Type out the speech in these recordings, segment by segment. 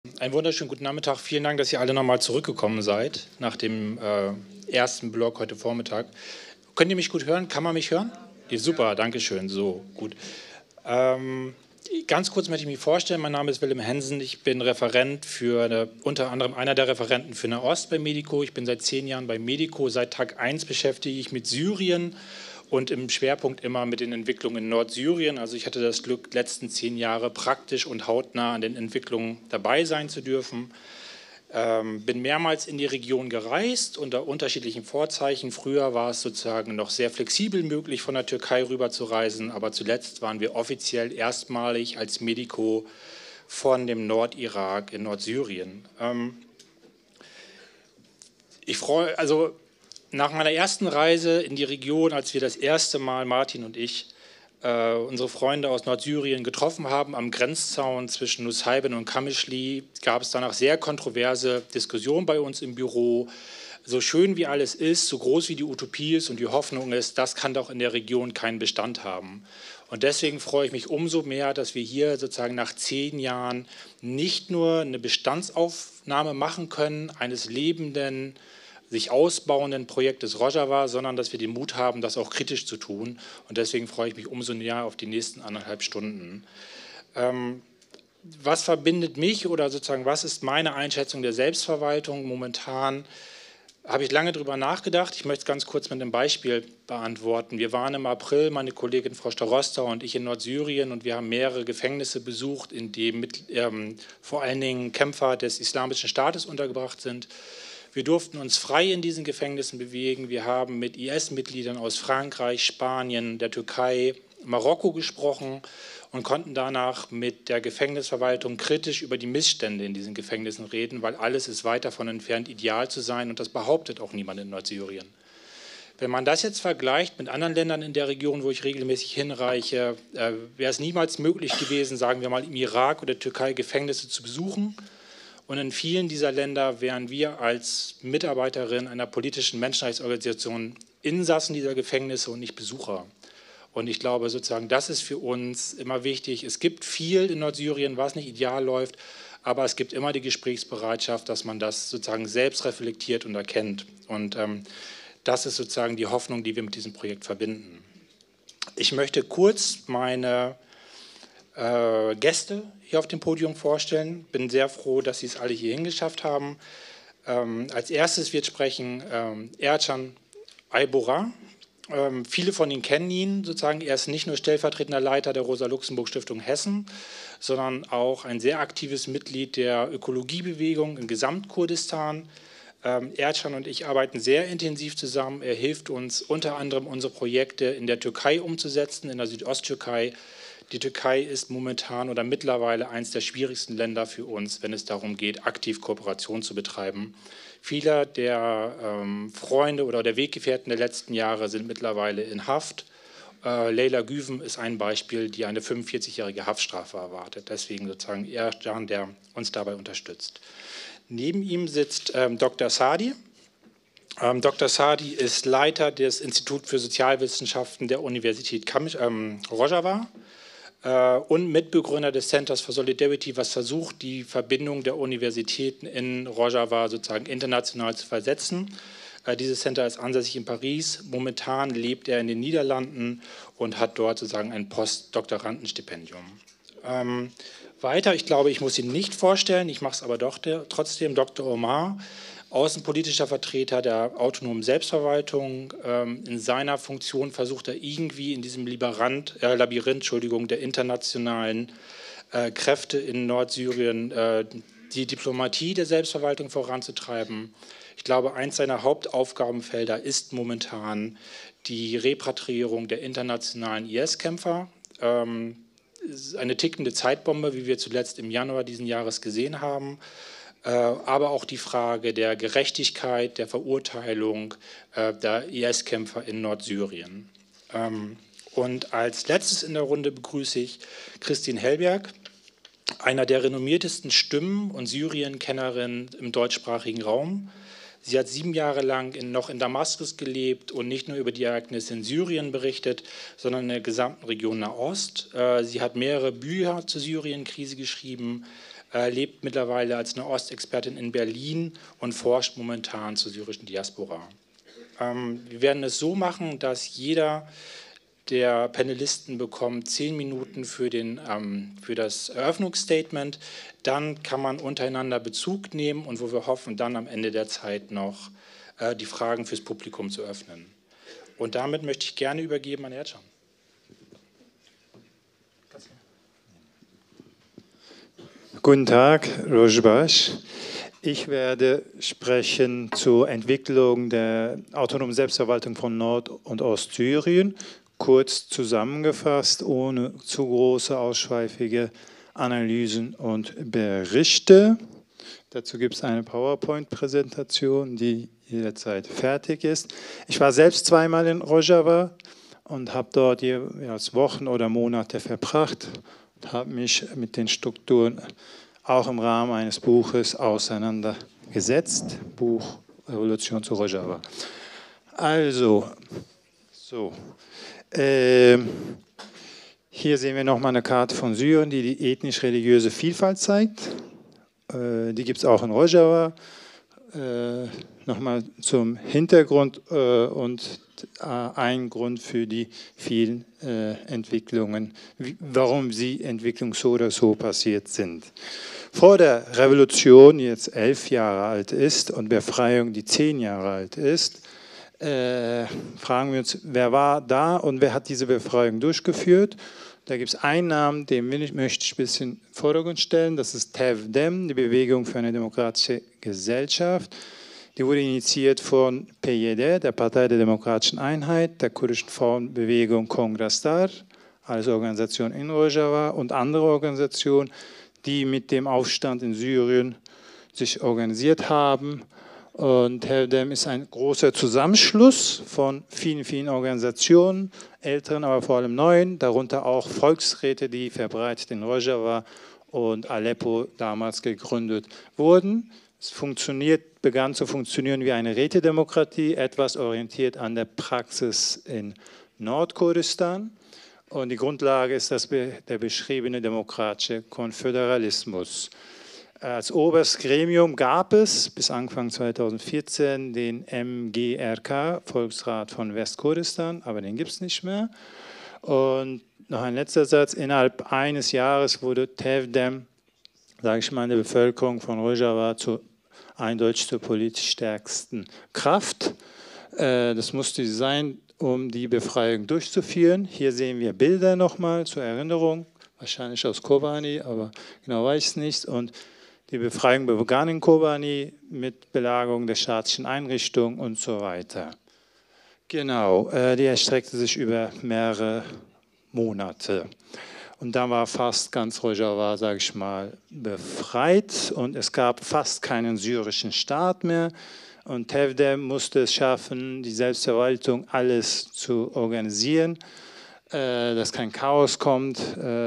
Einen wunderschönen guten Nachmittag. Vielen Dank, dass ihr alle nochmal zurückgekommen seid nach dem ersten Blog heute Vormittag. Könnt ihr mich gut hören? Kann man mich hören? Ja, super, danke schön. So, gut. Ganz kurz möchte ich mich vorstellen. Mein Name ist Willem Hensen. Ich bin Referent unter anderem einer der Referenten für Nahost bei Medico. Ich bin seit 10 Jahren bei Medico. Seit Tag 1 beschäftige ich mich mit Syrien und im Schwerpunkt immer mit den Entwicklungen in Nordsyrien. Also ich hatte das Glück, die letzten 10 Jahre praktisch und hautnah an den Entwicklungen dabei sein zu dürfen. Bin mehrmals in die Region gereist unter unterschiedlichen Vorzeichen. Früher war es sozusagen noch sehr flexibel möglich, von der Türkei rüber zu reisen, aber zuletzt waren wir offiziell erstmalig als Medico von dem Nordirak in Nordsyrien. Nach meiner ersten Reise in die Region, als wir das erste Mal, Martin und ich, unsere Freunde aus Nordsyrien getroffen haben, am Grenzzaun zwischen Nusaybin und Qamishli, gab es danach sehr kontroverse Diskussionen bei uns im Büro. So schön wie alles ist, so groß wie die Utopie ist und die Hoffnung ist, das kann doch in der Region keinen Bestand haben. Und deswegen freue ich mich umso mehr, dass wir hier sozusagen nach 10 Jahren nicht nur eine Bestandsaufnahme machen können eines lebenden, sich ausbauenden Projektes Rojava, sondern dass wir den Mut haben, das auch kritisch zu tun. Und deswegen freue ich mich umso näher auf die nächsten 1,5 Stunden. Was verbindet mich oder sozusagen was ist meine Einschätzung der Selbstverwaltung? Momentan habe ich lange darüber nachgedacht. Ich möchte es ganz kurz mit einem Beispiel beantworten. Wir waren im April, meine Kollegin Frau Starosta und ich, in Nordsyrien und wir haben mehrere Gefängnisse besucht, in denen vor allen Dingen Kämpfer des Islamischen Staates untergebracht sind. Wir durften uns frei in diesen Gefängnissen bewegen. Wir haben mit IS-Mitgliedern aus Frankreich, Spanien, der Türkei, Marokko gesprochen und konnten danach mit der Gefängnisverwaltung kritisch über die Missstände in diesen Gefängnissen reden, weil alles ist weit davon entfernt, ideal zu sein und das behauptet auch niemand in Nordsyrien. Wenn man das jetzt vergleicht mit anderen Ländern in der Region, wo ich regelmäßig hinreiche, wäre es niemals möglich gewesen, sagen wir mal im Irak oder Türkei Gefängnisse zu besuchen. Und in vielen dieser Länder wären wir als Mitarbeiterin einer politischen Menschenrechtsorganisation Insassen dieser Gefängnisse und nicht Besucher. Und ich glaube sozusagen, das ist für uns immer wichtig. Es gibt viel in Nordsyrien, was nicht ideal läuft, aber es gibt immer die Gesprächsbereitschaft, dass man das sozusagen selbst reflektiert und erkennt. Und das ist sozusagen die Hoffnung, die wir mit diesem Projekt verbinden. Ich möchte kurz meine Gäste hier auf dem Podium vorstellen. Bin sehr froh, dass Sie es alle hierhin geschafft haben. Als erstes wird sprechen Ercan Aybora. Viele von Ihnen kennen ihn sozusagen. Er ist nicht nur stellvertretender Leiter der Rosa-Luxemburg-Stiftung Hessen, sondern auch ein sehr aktives Mitglied der Ökologiebewegung in Gesamtkurdistan. Ercan und ich arbeiten sehr intensiv zusammen. Er hilft uns unter anderem, unsere Projekte in der Türkei umzusetzen, in der Südosttürkei. Die Türkei ist momentan oder mittlerweile eines der schwierigsten Länder für uns, wenn es darum geht, aktiv Kooperation zu betreiben. Viele der Freunde oder der Weggefährten der letzten Jahre sind mittlerweile in Haft. Leyla Güven ist ein Beispiel, die eine 45-jährige Haftstrafe erwartet. Deswegen sozusagen Ercan, der uns dabei unterstützt. Neben ihm sitzt Dr. Sadi. Dr. Sadi ist Leiter des Instituts für Sozialwissenschaften der Universität Rojava und Mitbegründer des Centers for Solidarity, was versucht, die Verbindung der Universitäten in Rojava sozusagen international zu versetzen. Dieses Center ist ansässig in Paris. Momentan lebt er in den Niederlanden und hat dort sozusagen ein Postdoktorandenstipendium. Weiter, ich glaube, ich muss ihn nicht vorstellen, ich mache es aber doch trotzdem, Dr. Omar, außenpolitischer Vertreter der autonomen Selbstverwaltung. In seiner Funktion versucht er irgendwie in diesem Labyrinth der internationalen Kräfte in Nordsyrien die Diplomatie der Selbstverwaltung voranzutreiben. Ich glaube, eins seiner Hauptaufgabenfelder ist momentan die Repatriierung der internationalen IS-Kämpfer. Eine tickende Zeitbombe, wie wir zuletzt im Januar diesen Jahres gesehen haben. Aber auch die Frage der Gerechtigkeit, der Verurteilung der IS-Kämpfer in Nordsyrien. Und als letztes in der Runde begrüße ich Christine Hellberg, einer der renommiertesten Stimmen und Syrien-Kennerin im deutschsprachigen Raum. Sie hat 7 Jahre lang noch in Damaskus gelebt und nicht nur über die Ereignisse in Syrien berichtet, sondern in der gesamten Region Nahost. Sie hat mehrere Bücher zur Syrien-Krise geschrieben, lebt mittlerweile als eine Ostexpertin in Berlin und forscht momentan zur syrischen Diaspora. Wir werden es so machen, dass jeder der Panelisten bekommt 10 Minuten für das Eröffnungsstatement. Dann kann man untereinander Bezug nehmen und wo wir hoffen, dann am Ende der Zeit noch die Fragen fürs Publikum zu öffnen. Und damit möchte ich gerne übergeben an Ercan. Guten Tag, Rojbash. Ich werde sprechen zur Entwicklung der autonomen Selbstverwaltung von Nord- und Ostsyrien, kurz zusammengefasst, ohne zu große, ausschweifige Analysen und Berichte. Dazu gibt es eine PowerPoint-Präsentation, die jederzeit fertig ist. Ich war selbst zweimal in Rojava und habe dort jeweils Wochen oder Monate verbracht und habe mich mit den Strukturen auch im Rahmen eines Buches auseinandergesetzt. Buch Revolution zu Rojava. Also, so. Hier sehen wir nochmal eine Karte von Syrien, die die ethnisch-religiöse Vielfalt zeigt. Die gibt es auch in Rojava. Nochmal zum Hintergrund und ein Grund für die vielen Entwicklungen, warum die Entwicklungen so oder so passiert sind. Vor der Revolution, die jetzt 11 Jahre alt ist, und Befreiung, die 10 Jahre alt ist, fragen wir uns, wer war da und wer hat diese Befreiung durchgeführt? Da gibt es einen Namen, den möchte ich ein bisschen in den Vordergrund stellen, das ist TEV-DEM, die Bewegung für eine demokratische Gesellschaft. Die wurde initiiert von PYD, der Partei der Demokratischen Einheit, der kurdischen Frauenbewegung Kongrastar, als Organisation in Rojava und andere Organisationen, die mit dem Aufstand in Syrien sich organisiert haben. Und TEV-DEM ist ein großer Zusammenschluss von vielen, vielen Organisationen, älteren, aber vor allem neuen, darunter auch Volksräte, die verbreitet in Rojava und Aleppo damals gegründet wurden. Es begann zu funktionieren wie eine Rätedemokratie, etwas orientiert an der Praxis in Nordkurdistan. Und die Grundlage ist der beschriebene demokratische Konföderalismus. Als oberstes Gremium gab es bis Anfang 2014 den MGRK, Volksrat von Westkurdistan, aber den gibt es nicht mehr. Und noch ein letzter Satz, innerhalb eines Jahres wurde TEV-DEM, sage ich mal, in der Bevölkerung von Rojava eindeutig zur politisch stärksten Kraft. Das musste sie sein, um die Befreiung durchzuführen. Hier sehen wir Bilder nochmal zur Erinnerung, wahrscheinlich aus Kobani, aber genau weiß ich es nicht. Und die Befreiung begann in Kobani mit Belagerung der staatlichen Einrichtungen und so weiter. Genau, die erstreckte sich über mehrere Monate. Und dann war fast ganz Rojava, sage ich mal, befreit und es gab fast keinen syrischen Staat mehr. Und TEV-DEM musste es schaffen, die Selbstverwaltung alles zu organisieren, dass kein Chaos kommt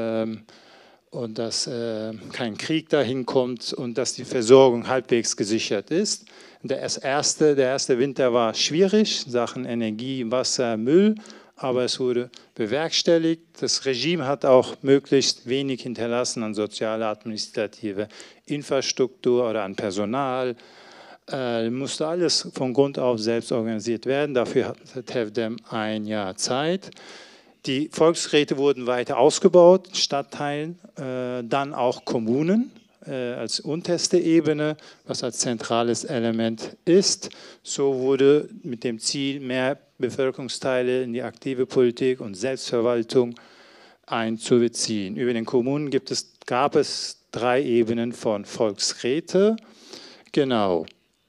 und dass kein Krieg dahin kommt und dass die Versorgung halbwegs gesichert ist. Der erste Winter war schwierig, Sachen Energie, Wasser, Müll, aber es wurde bewerkstelligt. Das Regime hat auch möglichst wenig hinterlassen an soziale, administrative Infrastruktur oder an Personal. Musste alles von Grund auf selbst organisiert werden. Dafür hatte TEV-DEM ein Jahr Zeit. Die Volksräte wurden weiter ausgebaut, Stadtteilen, dann auch Kommunen als unterste Ebene, was als zentrales Element ist. So wurde mit dem Ziel, mehr Bevölkerungsteile in die aktive Politik und Selbstverwaltung einzubeziehen. Über den Kommunen gab es 3 Ebenen von Volksräte. Genau.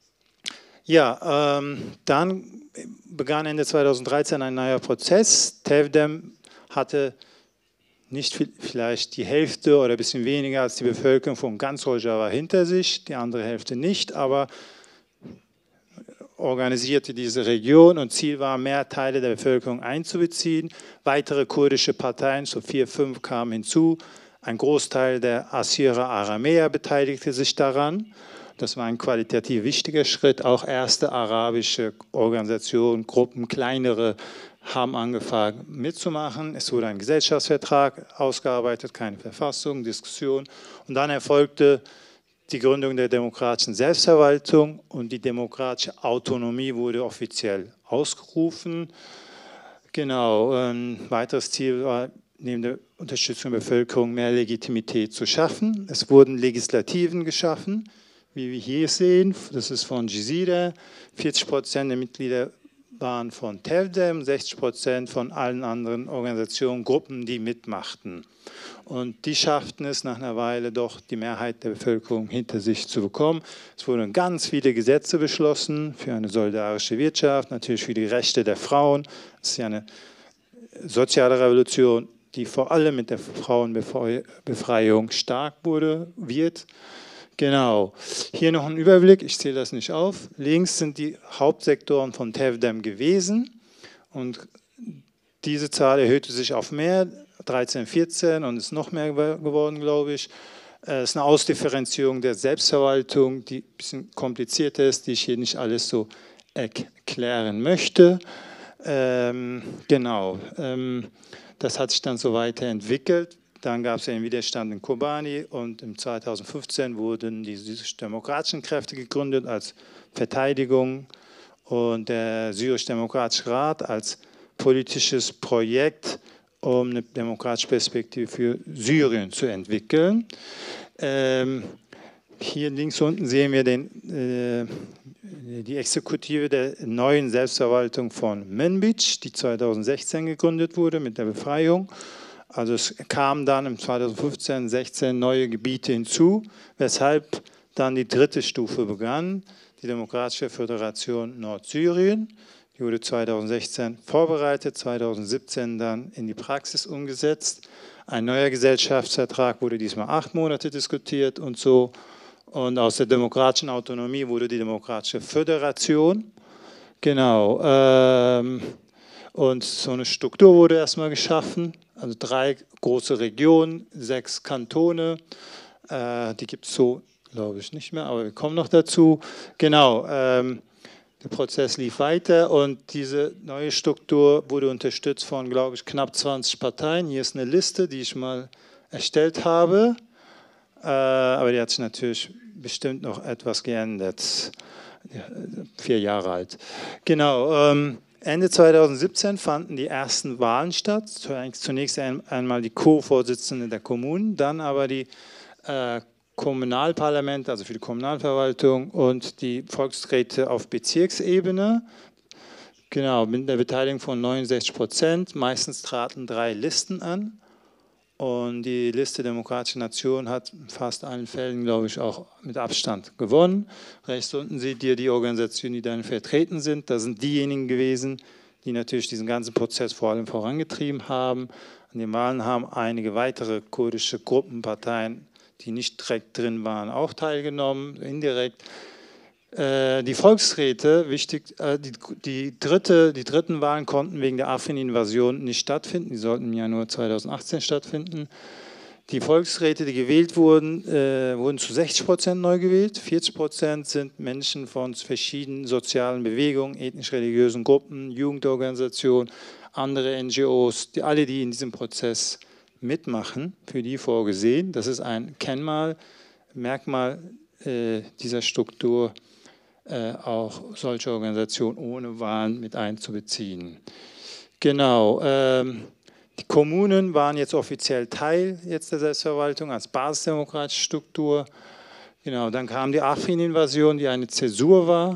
Ja, dann begann Ende 2013 ein neuer Prozess. TEV-DEM hatte nicht vielleicht die Hälfte oder ein bisschen weniger als die Bevölkerung von ganz Rojava hinter sich, die andere Hälfte nicht, aber organisierte diese Region und Ziel war, mehr Teile der Bevölkerung einzubeziehen. Weitere kurdische Parteien, so 4, 5 kamen hinzu. Ein Großteil der Assyrer Aramäer beteiligte sich daran. Das war ein qualitativ wichtiger Schritt. Auch erste arabische Organisationen, Gruppen, kleinere haben angefangen mitzumachen. Es wurde ein Gesellschaftsvertrag ausgearbeitet, keine Verfassung, Diskussion. Und dann erfolgte die Gründung der demokratischen Selbstverwaltung und die demokratische Autonomie wurde offiziell ausgerufen. Genau, ein weiteres Ziel war, neben der Unterstützung der Bevölkerung mehr Legitimität zu schaffen. Es wurden Legislativen geschaffen, wie wir hier sehen. Das ist von Jizire. 40% der Mitglieder waren von TEVDEM, 60% von allen anderen Organisationen, Gruppen, die mitmachten. Und die schafften es nach einer Weile doch, die Mehrheit der Bevölkerung hinter sich zu bekommen. Es wurden ganz viele Gesetze beschlossen für eine solidarische Wirtschaft, natürlich für die Rechte der Frauen. Das ist ja eine soziale Revolution, die vor allem mit der Frauenbefreiung stark wird. Genau, hier noch ein Überblick, ich zähle das nicht auf. Links sind die Hauptsektoren von TEVDEM gewesen und diese Zahl erhöhte sich auf mehr, 13, 14 und ist noch mehr geworden, glaube ich. Es ist eine Ausdifferenzierung der Selbstverwaltung, die ein bisschen komplizierter ist, die ich hier nicht alles so erklären möchte. Genau, das hat sich dann so weiterentwickelt. Dann gab es einen Widerstand in Kobani und im 2015 wurden die syrisch-demokratischen Kräfte gegründet als Verteidigung und der syrisch-demokratische Rat als politisches Projekt, um eine demokratische Perspektive für Syrien zu entwickeln. Hier links unten sehen wir die Exekutive der neuen Selbstverwaltung von Manbij, die 2016 gegründet wurde mit der Befreiung. Also es kamen dann im 2015, 16 neue Gebiete hinzu, weshalb dann die dritte Stufe begann, die Demokratische Föderation Nordsyrien. Die wurde 2016 vorbereitet, 2017 dann in die Praxis umgesetzt. Ein neuer Gesellschaftsvertrag wurde diesmal 8 Monate diskutiert und so. Und aus der demokratischen Autonomie wurde die Demokratische Föderation. Genau. Und so eine Struktur wurde erstmal geschaffen. Also 3 große Regionen, 6 Kantone. Die gibt es so, glaube ich, nicht mehr, aber wir kommen noch dazu. Genau. Der Prozess lief weiter und diese neue Struktur wurde unterstützt von, glaube ich, knapp 20 Parteien. Hier ist eine Liste, die ich mal erstellt habe, aber die hat sich natürlich bestimmt noch etwas geändert. 4 Jahre alt. Genau. Ende 2017 fanden die ersten Wahlen statt. Zunächst einmal die Co-Vorsitzende der Kommunen, dann aber die Kommunalparlamente, also für die Kommunalverwaltung und die Volksräte auf Bezirksebene. Genau, mit der Beteiligung von 69%. Meistens traten 3 Listen an. Und die Liste Demokratische Nation hat in fast allen Fällen, glaube ich, auch mit Abstand gewonnen. Rechts unten seht ihr die Organisationen, die dann vertreten sind. Das sind diejenigen gewesen, die natürlich diesen ganzen Prozess vor allem vorangetrieben haben. An den Wahlen haben einige weitere kurdische Gruppenparteien, die nicht direkt drin waren, auch teilgenommen, indirekt. Die Volksräte, wichtig, die dritten Wahlen konnten wegen der Afrin-Invasion nicht stattfinden. Die sollten im Januar 2018 stattfinden. Die Volksräte, die gewählt wurden, wurden zu 60% neu gewählt. 40% sind Menschen von verschiedenen sozialen Bewegungen, ethnisch-religiösen Gruppen, Jugendorganisationen, andere NGOs, alle, die in diesem Prozess mitmachen, für die vorgesehen. Das ist ein Merkmal dieser Struktur, auch solche Organisationen ohne Wahlen mit einzubeziehen. Genau, die Kommunen waren jetzt offiziell Teil jetzt der Selbstverwaltung als basisdemokratische Struktur. Genau, dann kam die Afrin-Invasion, die eine Zäsur war.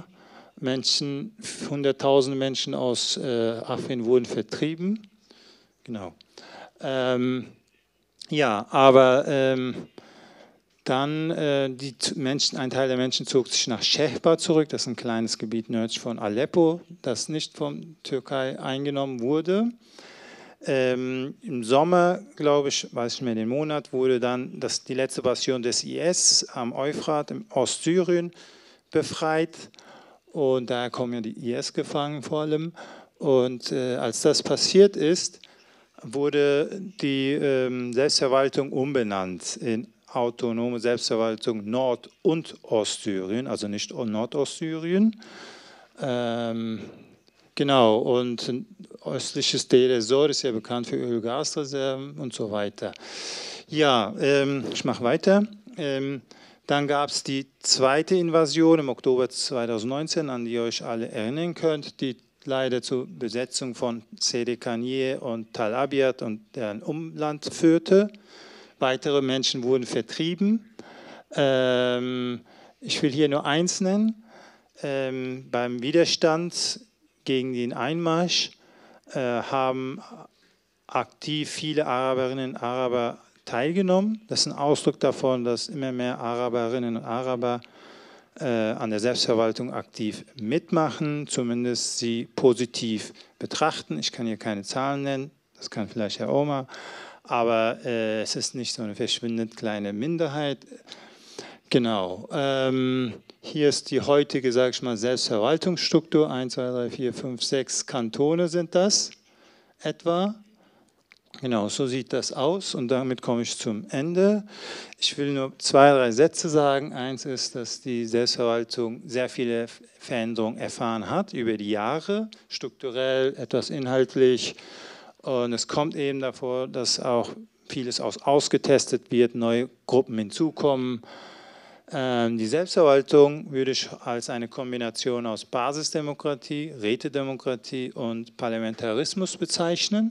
100.000 Menschen aus Afrin wurden vertrieben. Genau. Ja, aber dann ein Teil der Menschen zog sich nach Shehba zurück, das ist ein kleines Gebiet nördlich von Aleppo, das nicht von Türkei eingenommen wurde. Im Sommer, glaube ich, weiß ich nicht mehr den Monat, wurde dann die letzte Bastion des IS am Euphrat im Ostsyrien befreit. Und daher kommen ja die IS-Gefangenen vor allem. Und als das passiert ist, wurde die Selbstverwaltung umbenannt in Autonome Selbstverwaltung Nord- und Ostsyrien, also nicht Nordostsyrien. Genau, und östliches Deir ez-Zor ist ja bekannt für Öl-Gas-Reserven und so weiter. Ja, ich mache weiter. Dann gab es die zweite Invasion im Oktober 2019, an die ihr euch alle erinnern könnt, die leider zur Besetzung von Sedekanieh und Tal Abyad und deren Umland führte. Weitere Menschen wurden vertrieben. Ich will hier nur eins nennen. Beim Widerstand gegen den Einmarsch haben aktiv viele Araberinnen und Araber teilgenommen. Das ist ein Ausdruck davon, dass immer mehr Araberinnen und Araber an der Selbstverwaltung aktiv mitmachen, zumindest sie positiv betrachten. Ich kann hier keine Zahlen nennen, das kann vielleicht Herr Omar, aber es ist nicht so eine verschwindend kleine Minderheit. Genau. Hier ist die heutige, sage ich mal, Selbstverwaltungsstruktur. 1, 2, 3, 4, 5, 6 Kantone sind das etwa. Genau, so sieht das aus und damit komme ich zum Ende. Ich will nur 2, 3 Sätze sagen. Eins ist, dass die Selbstverwaltung sehr viele Veränderungen erfahren hat über die Jahre, strukturell, etwas inhaltlich. Und es kommt eben davor, dass auch vieles ausgetestet wird, neue Gruppen hinzukommen. Die Selbstverwaltung würde ich als eine Kombination aus Basisdemokratie, Rätedemokratie und Parlamentarismus bezeichnen.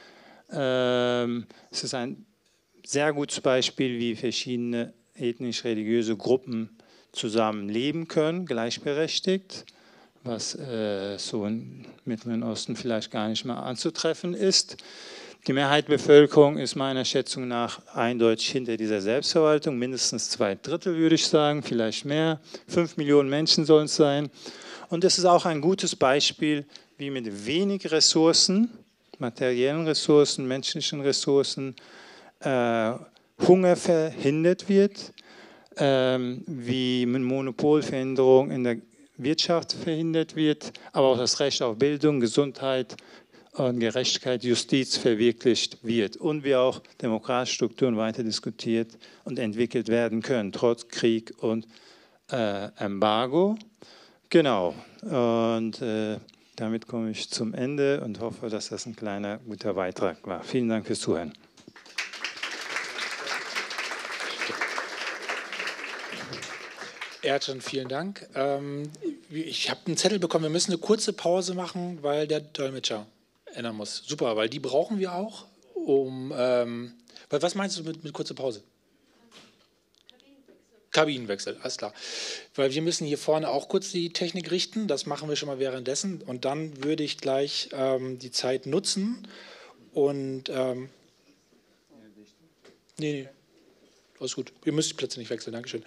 Es ist ein sehr gutes Beispiel, wie verschiedene ethnisch-religiöse Gruppen zusammenleben können, gleichberechtigt, was so im Mittleren Osten vielleicht gar nicht mehr anzutreffen ist. Die Mehrheit der Bevölkerung ist meiner Schätzung nach eindeutig hinter dieser Selbstverwaltung, mindestens 2/3 würde ich sagen, vielleicht mehr. 5 Millionen Menschen sollen es sein. Und es ist auch ein gutes Beispiel, wie mit wenig Ressourcen, materiellen Ressourcen, menschlichen Ressourcen, Hunger verhindert wird, wie mit Monopolverhinderung in der Wirtschaft verhindert wird, aber auch das Recht auf Bildung, Gesundheit und Gerechtigkeit, Justiz verwirklicht wird und wie auch demokratische Strukturen weiter diskutiert und entwickelt werden können, trotz Krieg und Embargo. Genau, und damit komme ich zum Ende und hoffe, dass das ein kleiner, guter Beitrag war. Vielen Dank fürs Zuhören. Ercan, vielen Dank. Ich habe einen Zettel bekommen, wir müssen eine kurze Pause machen, weil der Dolmetscher ändern muss. Super, weil die brauchen wir auch, was meinst du mit kurzer Pause? Kabinenwechsel, alles klar. Weil wir müssen hier vorne auch kurz die Technik richten, das machen wir schon mal währenddessen und dann würde ich gleich die Zeit nutzen und nee, alles gut, ihr müsst die Plätze nicht wechseln, Dankeschön.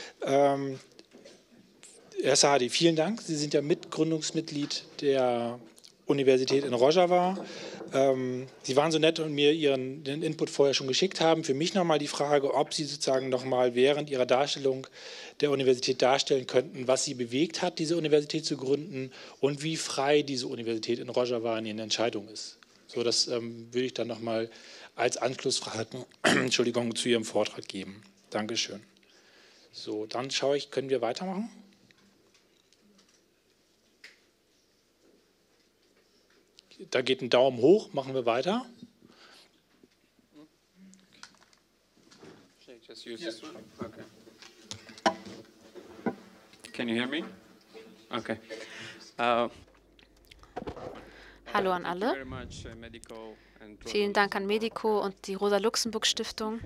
Herr Saadi, vielen Dank, Sie sind ja Mitgründungsmitglied der Universität in Rojava. Sie waren so nett und mir Ihren Input vorher schon geschickt haben. Für mich nochmal die Frage, ob Sie sozusagen nochmal während Ihrer Darstellung der Universität darstellen könnten, was Sie bewegt hat, diese Universität zu gründen und wie frei diese Universität in Rojava in ihren Entscheidungen ist. So, das würde ich dann nochmal als Anschlussfrage Entschuldigung, zu Ihrem Vortrag geben. Dankeschön. So, dann schaue ich, können wir weitermachen? Da geht ein Daumen hoch, machen wir weiter. Just use this one. Okay. Can you hear me? Okay. Hallo an alle. Vielen Dank an Medico und die Rosa-Luxemburg-Stiftung,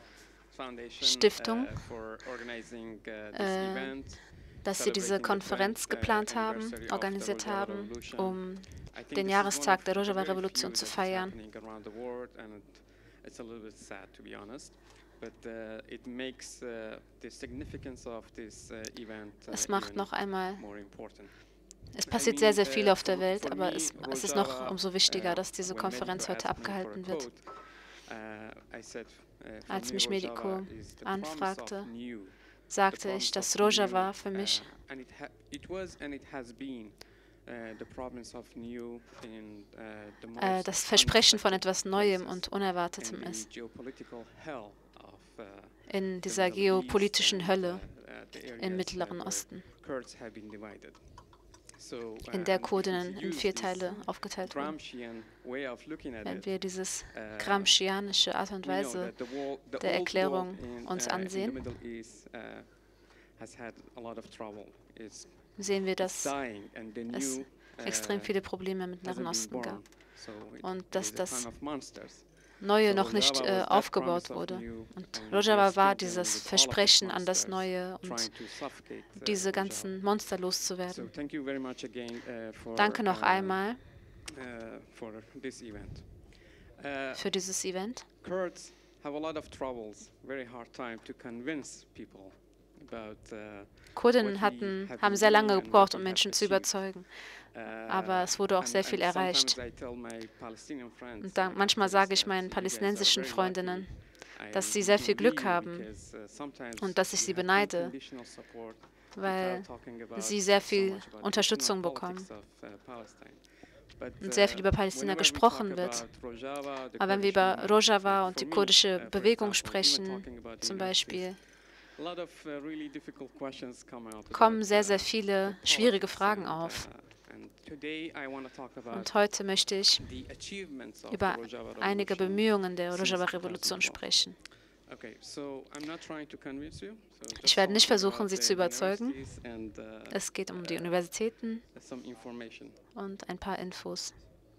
dass sie diese Konferenz geplant haben, organisiert haben, um den Jahrestag der Rojava-Revolution zu feiern. Es macht noch einmal, es passiert sehr, sehr viel auf der Welt, aber es ist noch umso wichtiger, dass diese Konferenz heute abgehalten wird. Als mich Medico anfragte, sagte ich, dass Rojava für mich das Versprechen von etwas Neuem und Unerwartetem ist. In dieser geopolitischen Hölle im Mittleren Osten. in der Codinnen in 4 Teile aufgeteilt wurden. Wenn wir dieses Gramscianische Art und Weise der Erklärung uns ansehen, sehen wir, dass es extrem viele Probleme im Mittleren Osten gab und dass das Neue noch nicht aufgebaut wurde. Und Rojava war dieses Versprechen an das Neue und diese ganzen Monster loszuwerden. Danke noch einmal für dieses Event. Kurds have a lot of troubles, very hard time to convince people about Kurden haben sehr lange gebraucht, um Menschen zu überzeugen. Aber es wurde auch sehr viel erreicht. Und manchmal sage ich meinen palästinensischen Freundinnen, dass sie sehr viel Glück haben und dass ich sie beneide, weil sie sehr viel Unterstützung bekommen und sehr viel über Palästina gesprochen wird. Aber wenn wir über Rojava und die kurdische Bewegung sprechen, zum Beispiel, kommen sehr, sehr viele schwierige Fragen auf. Und heute möchte ich über einige Bemühungen der Rojava-Revolution sprechen. Ich werde nicht versuchen, Sie zu überzeugen. Es geht um die Universitäten und ein paar Infos.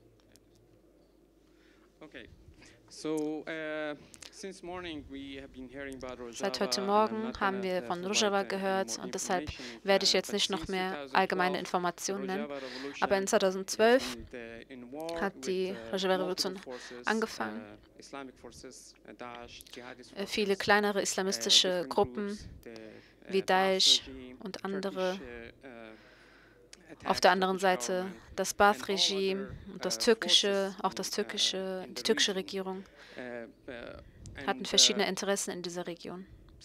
Seit heute Morgen haben wir von Rojava gehört und deshalb werde ich jetzt nicht noch mehr allgemeine Informationen nennen. Aber in 2012 hat die Rojava-Revolution angefangen. Viele kleinere islamistische Gruppen wie Daesh und andere. Auf der anderen Seite das Baath-Regime und die türkische Regierung hatten verschiedene Interessen in dieser Region.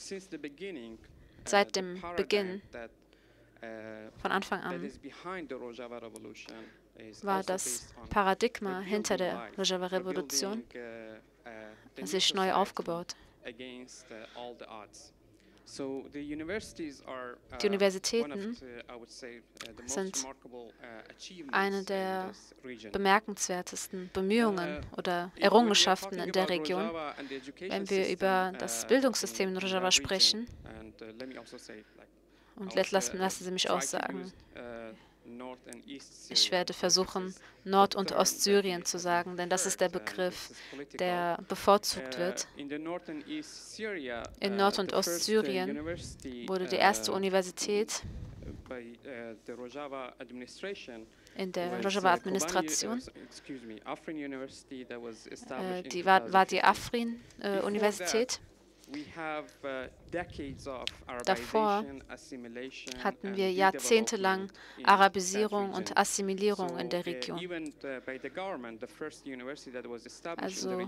Seit dem Beginn, von Anfang an, war das Paradigma hinter der Rojava-Revolution sich neu aufgebaut. Die Universitäten sind eine der bemerkenswertesten Bemühungen oder Errungenschaften in der Region. Wenn wir über das Bildungssystem in Rojava sprechen, und lassen Sie mich auch sagen, ich werde versuchen, Nord- und Ostsyrien zu sagen, denn das ist der Begriff, der bevorzugt wird. In Nord- und Ostsyrien wurde die erste Universität in der Rojava-Administration, war die Afrin-Universität. Davor hatten wir jahrzehntelang Arabisierung und Assimilierung in der Region. Also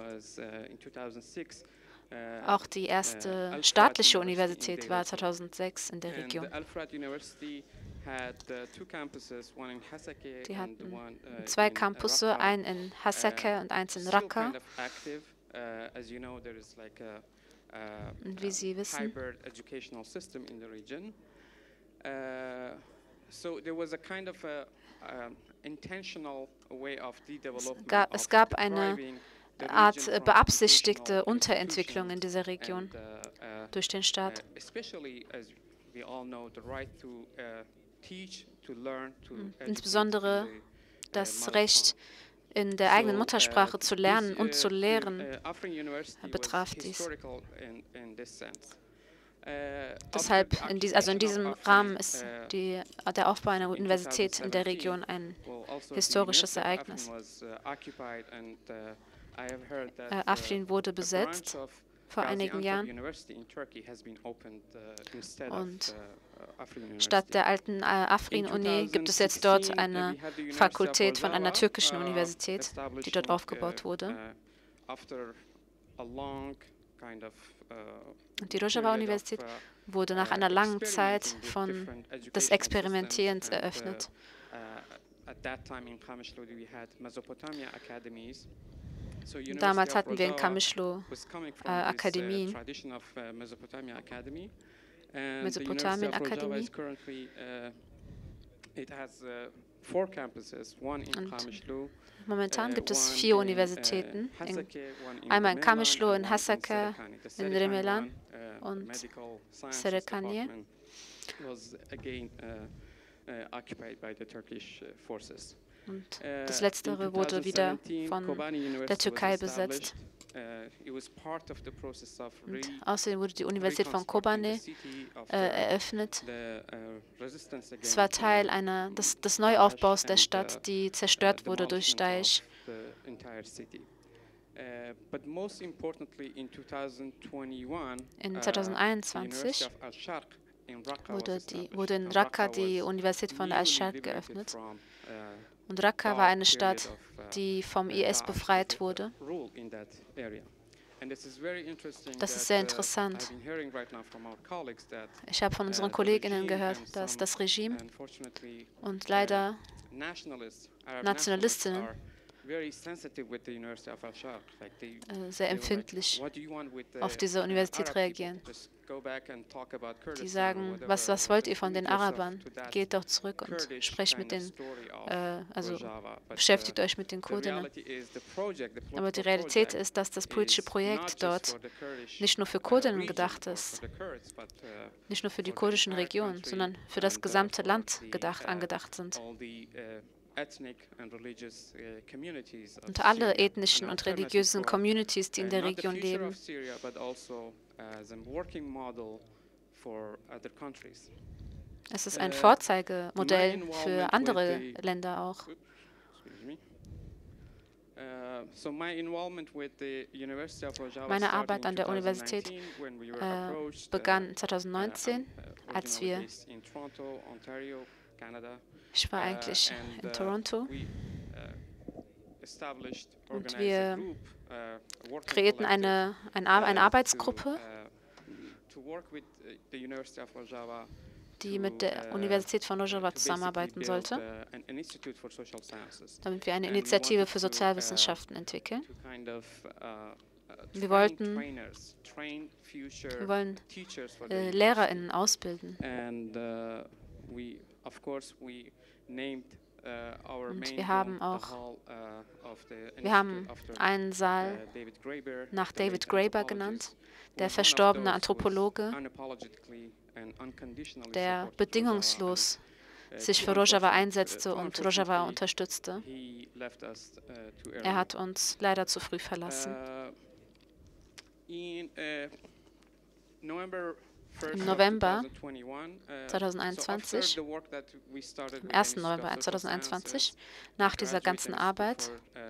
auch die erste staatliche Universität war 2006 in der Region. Die hatten 2 Campusse, einen in Hasaka und eins in Raqqa. Und wie Sie wissen, es gab eine Art beabsichtigte Unterentwicklung in dieser Region durch den Staat. Insbesondere das Recht, in der eigenen Muttersprache zu lernen und zu lehren, betraf dies. Deshalb, in diesem Rahmen ist der Aufbau einer Universität in der Region ein historisches Ereignis. Afrin wurde besetzt vor einigen Jahren und statt der alten Afrin-Uni gibt es jetzt dort eine Fakultät von einer türkischen Universität, die dort aufgebaut wurde. Und die Rojava-Universität wurde nach einer langen Zeit des Experimentierens eröffnet. Damals hatten wir in Qamishlo Akademien, Mesopotamien-Akademie. Und momentan gibt es 4 Universitäten, einmal in Qamishlo, in Hasaka, in Remelan und Serikanye. Und das Letztere wurde wieder von der Türkei besetzt. Und außerdem wurde die Universität von Kobane eröffnet. Es war Teil des Neuaufbaus der Stadt, die zerstört wurde durch Daesh. In 2021 wurde in Raqqa die Universität von Al-Sharq geöffnet. Und Raqqa war eine Stadt, die vom IS befreit wurde. Das ist sehr interessant. Ich habe von unseren Kolleginnen gehört, dass das Regime und leider Nationalistinnen sehr empfindlich auf diese Universität reagieren. Die sagen, was wollt ihr von den Arabern? Geht doch zurück und sprecht mit den, beschäftigt euch mit den Kurdinnen. Aber die Realität ist, dass das politische Projekt dort nicht nur für Kurdinnen gedacht ist, nicht nur für die kurdischen Regionen, sondern für das gesamte Land angedacht sind. Und alle ethnischen und religiösen Communities, die in der Region leben. Es ist ein Vorzeigemodell für andere Länder auch. Meine Arbeit an der Universität begann 2019, als ich war eigentlich in Toronto und wir kreierten eine Arbeitsgruppe, die mit der Universität von Rojava zusammenarbeiten sollte, damit wir eine Initiative für Sozialwissenschaften entwickeln. Wir wollen LehrerInnen ausbilden. Und wir haben einen Saal nach David Graeber genannt, der verstorbene Anthropologe, der bedingungslos sich für Rojava einsetzte und Rojava unterstützte. Er hat uns leider zu früh verlassen. Im November 2021, am 1. November 2021, nach dieser ganzen Arbeit,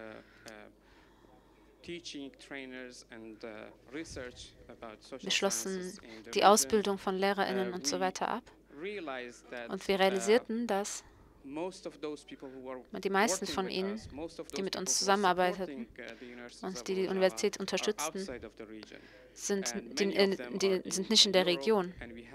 wir schlossen die Ausbildung von LehrerInnen und so weiter ab. Und wir realisierten, dass die meisten von ihnen, die mit uns zusammenarbeiteten und die Universität unterstützten, sind nicht in der Region.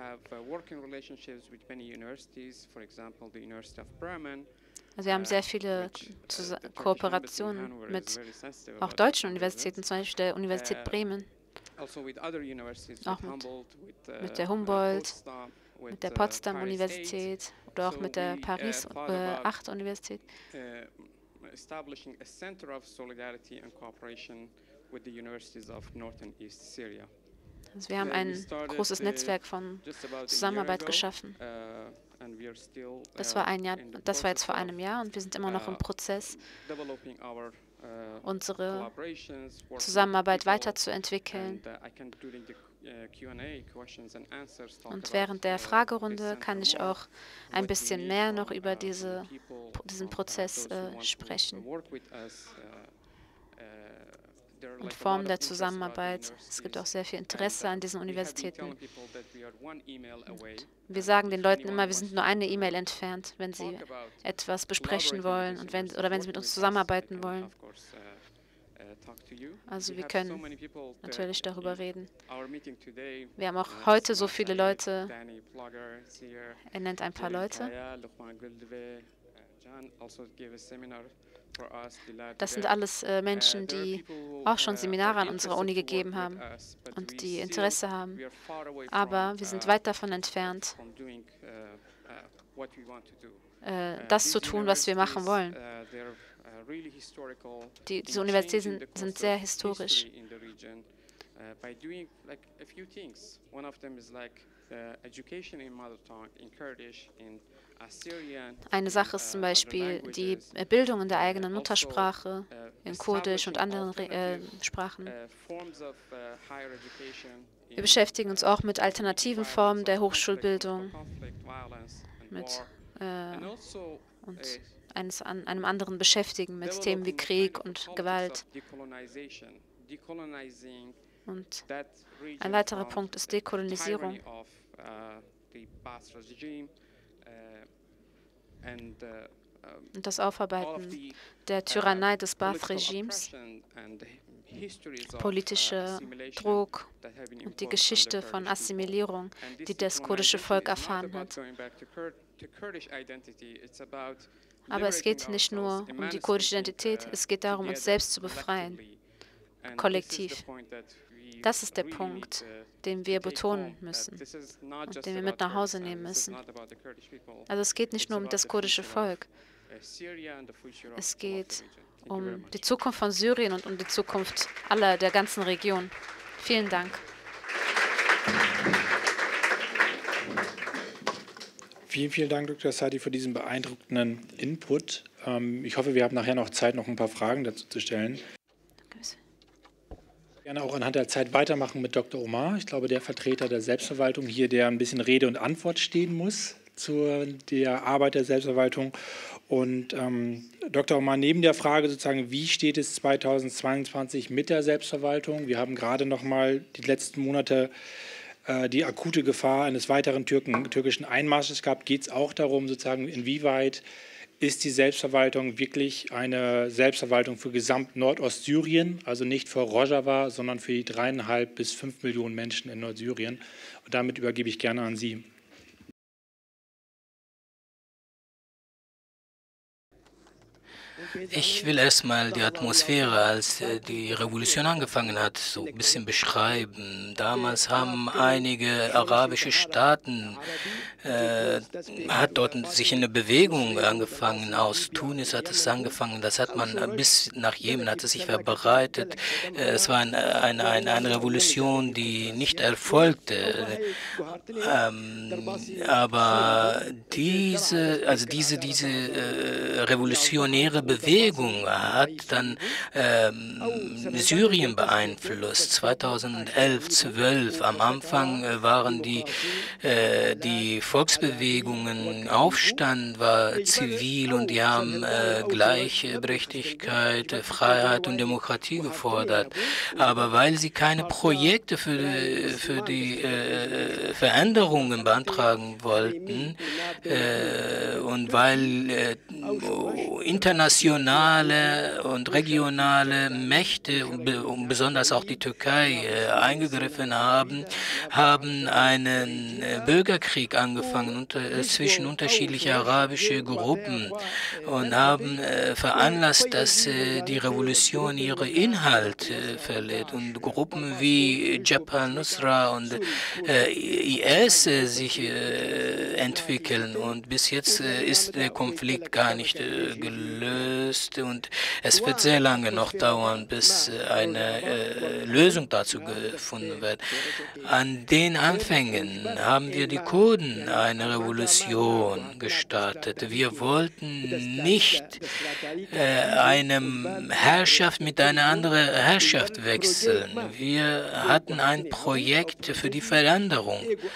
Also wir haben sehr viele Kooperationen mit auch deutschen Universitäten, zum Beispiel der Universität Bremen, auch mit der Humboldt, mit der Potsdam-Universität oder auch mit der Paris 8-Universität. Also wir haben ein großes Netzwerk von Zusammenarbeit geschaffen. Das war jetzt vor einem Jahr und wir sind immer noch im Prozess, unsere Zusammenarbeit weiterzuentwickeln. Und während der Fragerunde kann ich auch ein bisschen mehr noch über diesen Prozess sprechen und Formen der Zusammenarbeit. Es gibt auch sehr viel Interesse an diesen Universitäten. Und wir sagen den Leuten immer, wir sind nur eine E-Mail entfernt, wenn sie etwas besprechen wollen und wenn sie mit uns zusammenarbeiten wollen. Also wir können natürlich darüber reden. Wir haben auch heute so viele Leute. Er nennt ein paar Leute. Das sind alles Menschen, die auch schon Seminare an unserer Uni gegeben haben und die Interesse haben. Aber wir sind weit davon entfernt, das zu tun, was wir machen wollen. Diese Universitäten sind sehr historisch. Eine Sache ist zum Beispiel die Bildung in der eigenen Muttersprache, in Kurdisch und anderen Sprachen. Wir beschäftigen uns auch mit alternativen Formen der Hochschulbildung und einem anderen beschäftigen mit Themen wie Krieg und Gewalt. Und ein weiterer Punkt ist Dekolonisierung. Und das Aufarbeiten der Tyrannei des Baath-Regimes, politischer Druck und die Geschichte von Assimilierung, die das kurdische Volk erfahren hat. Aber es geht nicht nur um die kurdische Identität, es geht darum, uns selbst zu befreien, kollektiv. Das ist der Punkt, den wir betonen müssen und den wir mit nach Hause nehmen müssen. Also es geht nicht nur um das kurdische Volk. Es geht um die Zukunft von Syrien und um die Zukunft der ganzen Region. Vielen Dank. Vielen, vielen Dank, Dr. Sadi, für diesen beeindruckenden Input. Ich hoffe, wir haben nachher noch Zeit, noch ein paar Fragen dazu zu stellen. Gerne auch anhand der Zeit weitermachen mit Dr. Omar. Ich glaube, der Vertreter der Selbstverwaltung hier, der ein bisschen Rede und Antwort stehen muss zu der Arbeit der Selbstverwaltung. Und Dr. Omar, neben der Frage sozusagen, wie steht es 2022 mit der Selbstverwaltung? Wir haben gerade noch mal die letzten Monate die akute Gefahr eines weiteren türkischen Einmarsches gehabt. Geht es auch darum, sozusagen, inwieweit ist die Selbstverwaltung wirklich eine Selbstverwaltung für gesamt Nordostsyrien, also nicht für Rojava, sondern für die 3,5 bis 5 Millionen Menschen in Nordsyrien. Und damit übergebe ich gerne an Sie. Ich will erstmal die Atmosphäre, als die Revolution angefangen hat, so ein bisschen beschreiben. Damals haben einige arabische Staaten, hat dort sich eine Bewegung angefangen. Aus Tunis hat es angefangen. Das hat man bis nach Jemen hat es sich verbreitet. Es war eine Revolution, die nicht erfolgte. Aber diese revolutionäre Bewegung hat dann Syrien beeinflusst. 2011, 12. Am Anfang waren die Volksbewegungen, Aufstand war zivil und die haben Gleichberechtigkeit, Freiheit und Demokratie gefordert. Aber weil sie keine Projekte für die Veränderungen beantragen wollten und weil internationale und regionale Mächte, und besonders auch die Türkei, eingegriffen haben einen Bürgerkrieg angefangen zwischen unterschiedlichen arabischen Gruppen und haben veranlasst, dass die Revolution ihre Inhalte verliert und Gruppen wie Jabhat al-Nusra und IS sich entwickeln. Und bis jetzt ist der Konflikt gar nicht gelöst und es wird sehr lange noch dauern, bis eine Lösung dazu gefunden wird. An den Anfängen haben wir die Kurden eine Revolution gestartet. Wir wollten nicht eine Herrschaft mit einer anderen Herrschaft wechseln. Wir hatten ein Projekt für die Veränderung.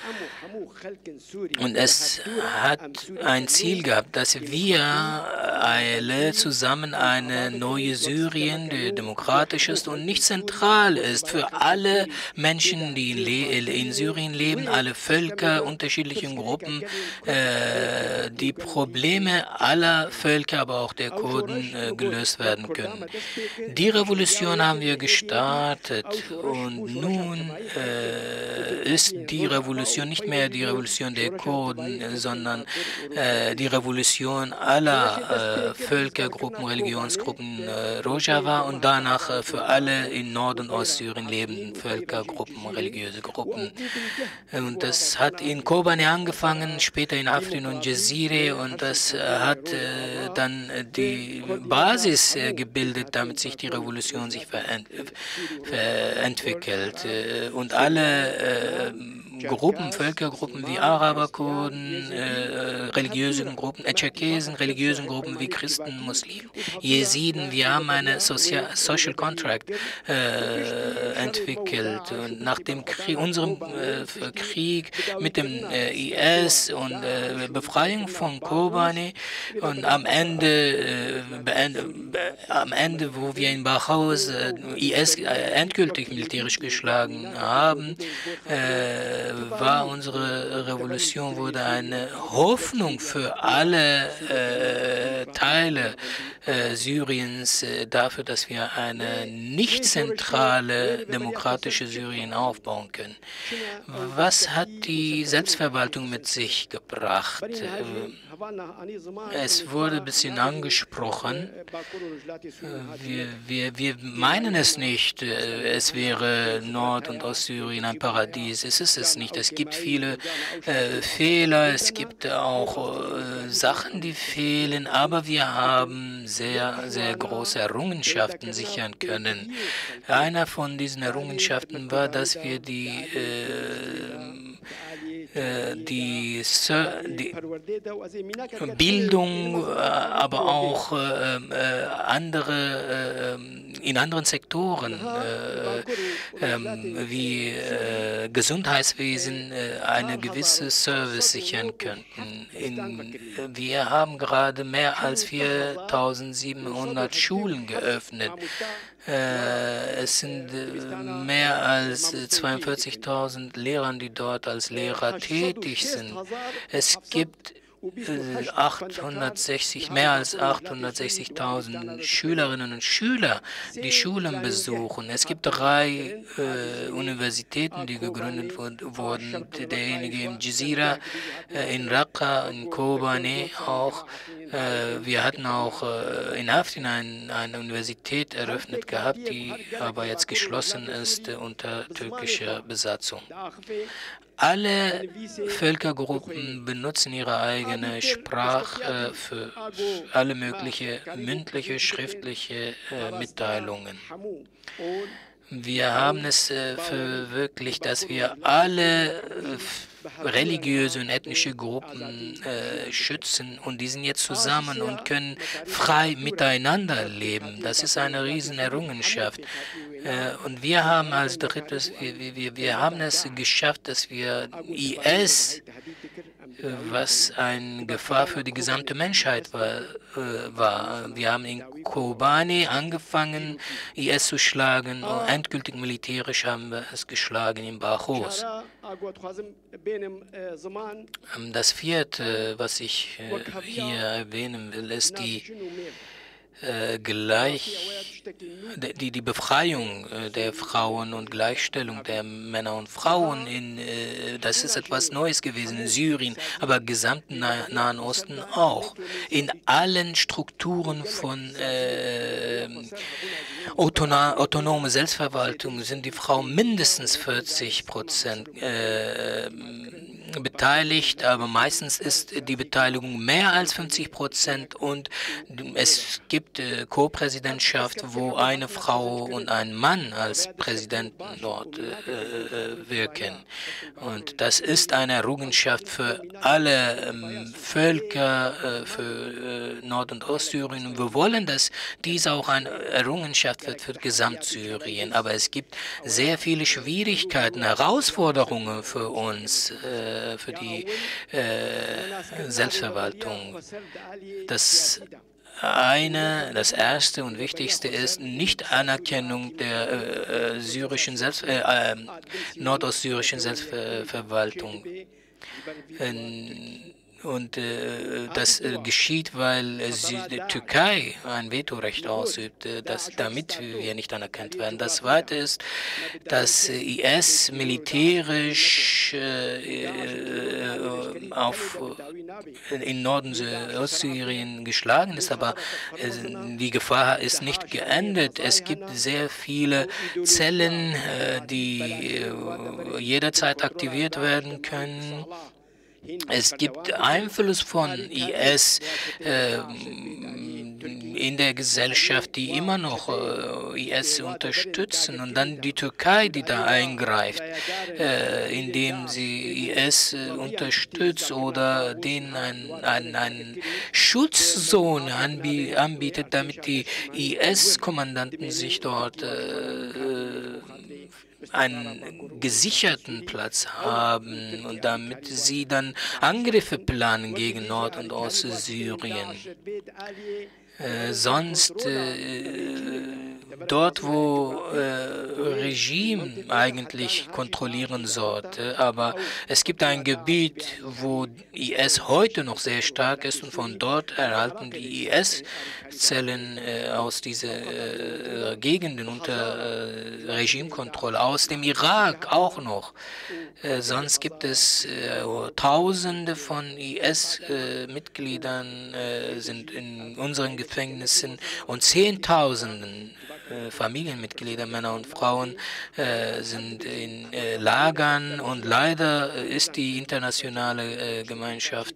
Und es hat ein Ziel gehabt, dass wir alle zusammen eine neue Syrien, die demokratisch ist und nicht zentral ist für alle Menschen, die in Syrien leben, alle Völker, unterschiedlichen Gruppen, die Probleme aller Völker, aber auch der Kurden gelöst werden können. Die Revolution haben wir gestartet und nun ist die Revolution nicht mehr die Revolution der Kurden, sondern die Revolution aller Völkergruppen, Religionsgruppen Rojava und danach für alle in Nord- und Ostsyrien lebenden Völkergruppen, religiöse Gruppen. Und das hat in Kobane angefangen, später in Afrin und Jazire, und das hat dann die Basis gebildet, damit sich die Revolution sich entwickelt. Und alle Gruppen, Völkergruppen wie Araber, Kurden, religiösen Gruppen, Tscherkesen, religiösen Gruppen wie Christen, Muslimen, Jesiden, wir haben eine Social Contract entwickelt. Und nach dem Krieg, unserem Krieg mit dem IS und Befreiung von Kobane und am Ende, wo wir in Bauhaus IS endgültig militärisch geschlagen haben, war unsere Revolution wurde eine Hoffnung für alle Teile Syriens dafür, dass wir eine nicht zentrale demokratische Syrien aufbauen können. Was hat die Selbstverwaltung mit sich gebracht? Es wurde ein bisschen angesprochen. Wir meinen es nicht, es wäre Nord- und Ostsyrien ein Paradies. Es ist es nicht. Es gibt viele Fehler, es gibt auch Sachen, die fehlen, aber wir haben sehr, sehr große Errungenschaften sichern können. Einer von diesen Errungenschaften war, dass wir die Bildung, aber auch in anderen Sektoren wie Gesundheitswesen eine gewisse Service sichern könnten. Wir haben gerade mehr als 4.700 Schulen geöffnet. Es sind mehr als 42.000 Lehrer, die dort als Lehrer tätig sind. Es gibt mehr als 860.000 Schülerinnen und Schüler, die Schulen besuchen. Es gibt 3 Universitäten, die gegründet wurden. Derjenige in Jazira, in Raqqa, in Kobane auch. Wir hatten auch in Afrin eine Universität eröffnet gehabt, die aber jetzt geschlossen ist unter türkischer Besatzung. Alle Völkergruppen benutzen ihre eigene Sprache für alle möglichen mündliche, schriftliche Mitteilungen. Wir haben es verwirklicht, dass wir alle religiöse und ethnische Gruppen schützen, und die sind jetzt zusammen und können frei miteinander leben. Das ist eine riesen Errungenschaft. Und wir haben als drittes, wir haben es geschafft, dass wir IS, was eine Gefahr für die gesamte Menschheit war. Wir haben in Kobane angefangen, IS zu schlagen, und endgültig militärisch haben wir es geschlagen in Bachos. Das vierte, was ich hier erwähnen will, ist die Befreiung der Frauen und Gleichstellung der Männer und Frauen. Das ist etwas Neues gewesen in Syrien, aber im gesamten Nahen Osten auch. In allen Strukturen von autonome Selbstverwaltung sind die Frauen mindestens 40% beteiligt, aber meistens ist die Beteiligung mehr als 50%, und es gibt Co-Präsidentschaft, wo eine Frau und ein Mann als Präsidenten dort wirken. Und das ist eine Errungenschaft für alle Völker, für Nord- und Ostsyrien. Und wir wollen, dass dies auch eine Errungenschaft wird für Gesamtsyrien. Aber es gibt sehr viele Schwierigkeiten, Herausforderungen für uns, für die Selbstverwaltung. Das erste und wichtigste ist Nicht-Anerkennung der nordostsyrischen Selbstverwaltung. Und das geschieht, weil die Türkei ein Vetorecht ausübt, damit wir nicht anerkannt werden. Das Zweite ist, dass IS militärisch in Norden Ostsyrien geschlagen ist, aber die Gefahr ist nicht geendet. Es gibt sehr viele Zellen, die jederzeit aktiviert werden können. Es gibt Einfluss von IS in der Gesellschaft, die immer noch IS unterstützen, und dann die Türkei, die da eingreift, indem sie IS unterstützt oder denen eine Schutzzone anbietet, damit die IS-Kommandanten sich dort einen gesicherten Platz haben und damit sie dann Angriffe planen gegen Nord- und Ostsyrien. Sonst dort, wo Regime eigentlich kontrollieren sollte, aber es gibt ein Gebiet, wo IS heute noch sehr stark ist, und von dort erhalten die IS-Zellen aus diesen Gegenden unter Regimekontrolle, aus dem Irak auch noch. Sonst gibt es Tausende von IS-Mitgliedern sind in unseren Gefängnissen, und Zehntausenden Familienmitglieder, Männer und Frauen, sind in Lagern, und leider ist die internationale Gemeinschaft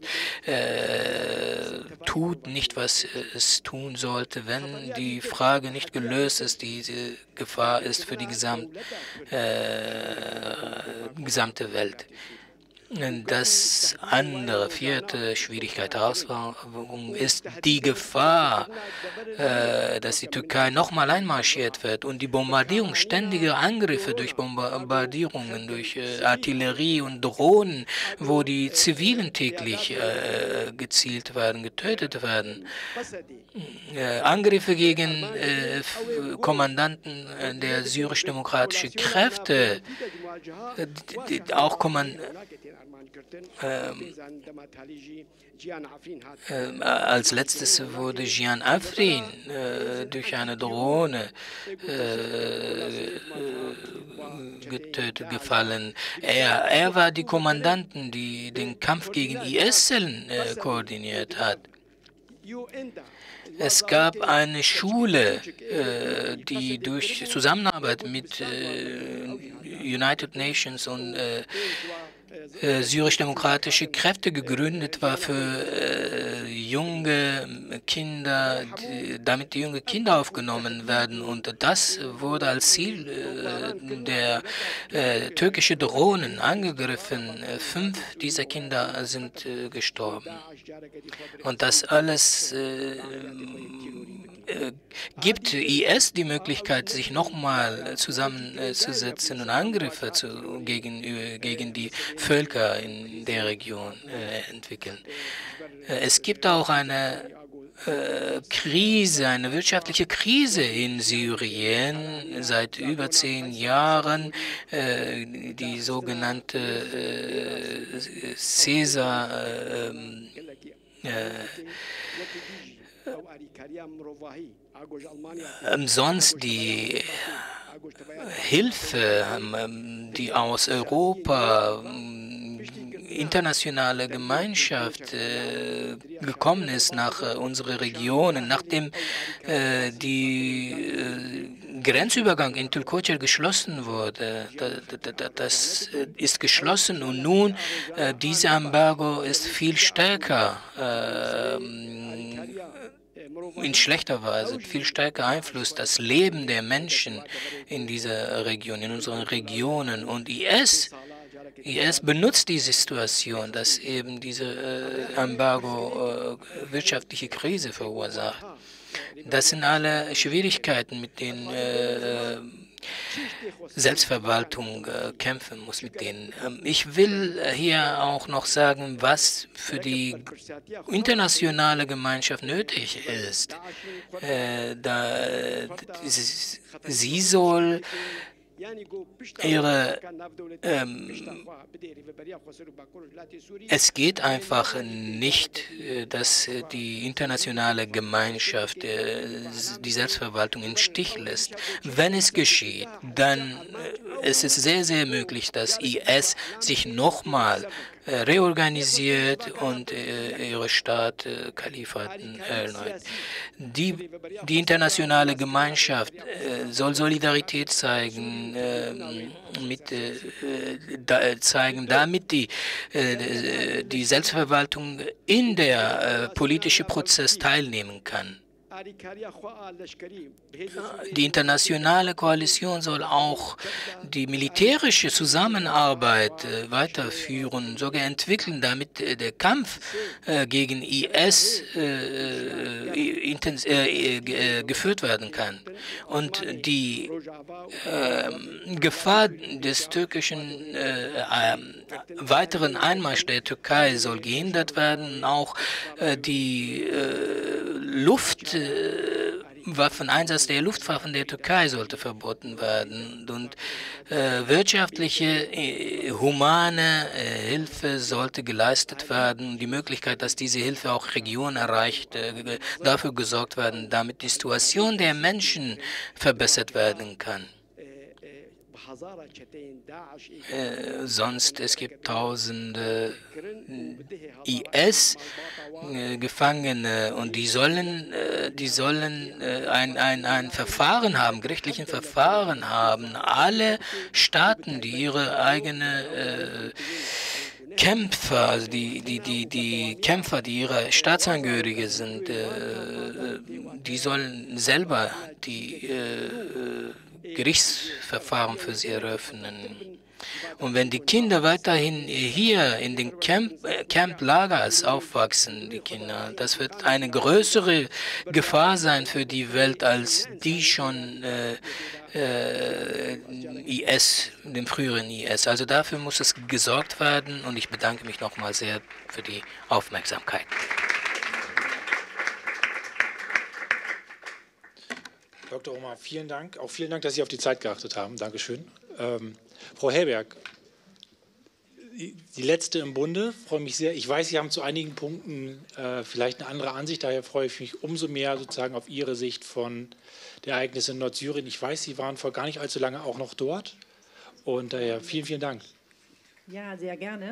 tut nicht, was es tun sollte, wenn die Frage nicht gelöst ist. Diese Gefahr ist für die gesamte Welt. Das andere, vierte Schwierigkeit, Herausforderung ist die Gefahr, dass die Türkei nochmal einmarschiert wird und die Bombardierung, ständige Angriffe durch Bombardierungen, durch Artillerie und Drohnen, wo die Zivilen täglich gezielt werden, getötet werden. Angriffe gegen Kommandanten der syrisch-demokratischen Kräfte, auch als letztes wurde Gian Afrin durch eine Drohne getötet gefallen. Er war die Kommandanten, die den Kampf gegen IS-Zellen koordiniert hat. Es gab eine Schule, die durch Zusammenarbeit mit United Nations und syrisch-demokratische Kräfte gegründet war für junge Kinder, damit die junge Kinder aufgenommen werden. Und das wurde als Ziel der türkische Drohnen angegriffen. 5 dieser Kinder sind gestorben. Und das alles gibt IS die Möglichkeit, sich nochmal zusammenzusetzen und Angriffe gegen die Völker in der Region entwickeln. Es gibt auch eine Krise, eine wirtschaftliche Krise in Syrien seit über 10 Jahren, die sogenannte Caesar sonst die Hilfe, die aus Europa, internationale Gemeinschaft gekommen ist nach unsere Regionen, nachdem die Grenzübergang in Tulkocer geschlossen wurde. Das ist geschlossen, und nun dieses Embargo ist viel stärker, in schlechter Weise, viel stärker Einfluss das Leben der Menschen in dieser Region, in unseren Regionen. Und IS benutzt diese Situation, dass eben diese Embargo wirtschaftliche Krise verursacht. Das sind alle Schwierigkeiten, mit denen Selbstverwaltung kämpfen muss mit denen. Ich will hier auch noch sagen, was für die internationale Gemeinschaft nötig ist. Sie soll es geht einfach nicht, dass die internationale Gemeinschaft die Selbstverwaltung im Stich lässt. Wenn es geschieht, dann ist es sehr, sehr möglich, dass IS sich nochmal reorganisiert und ihre Staat Kalifaten erneut. Die internationale Gemeinschaft soll Solidarität zeigen, damit die Selbstverwaltung in der politischen Prozess teilnehmen kann. Die internationale Koalition soll auch die militärische Zusammenarbeit weiterführen, sogar entwickeln, damit der Kampf gegen IS geführt werden kann. Und die Gefahr des türkischen weiteren Einmarsch der Türkei soll gehindert werden. Auch die Luftwaffeneinsatz der Luftwaffen der Türkei sollte verboten werden und wirtschaftliche, humane Hilfe sollte geleistet werden. Die Möglichkeit, dass diese Hilfe auch Regionen erreicht, dafür gesorgt werden, damit die Situation der Menschen verbessert werden kann. Sonst es gibt tausende IS-Gefangene und die sollen ein Verfahren haben, gerichtlichen Verfahren haben. Alle Staaten, die ihre eigene Kämpfer, also die Kämpfer, die ihre Staatsangehörige sind, die sollen selber die Gerichtsverfahren für sie eröffnen. Und wenn die Kinder weiterhin hier in den Camp-Lagers aufwachsen, die Kinder, das wird eine größere Gefahr sein für die Welt als die schon IS, dem früheren IS. Also dafür muss es gesorgt werden und ich bedanke mich nochmal sehr für die Aufmerksamkeit. Dr. Omar, vielen Dank. Auch vielen Dank, dass Sie auf die Zeit geachtet haben. Dankeschön. Frau Hellberg, die letzte im Bunde, freue mich sehr. Ich weiß, Sie haben zu einigen Punkten vielleicht eine andere Ansicht, daher freue ich mich umso mehr sozusagen auf Ihre Sicht von der Ereignisse in Nordsyrien. Ich weiß, Sie waren vor gar nicht allzu lange auch noch dort und daher vielen, vielen Dank. Ja, sehr gerne.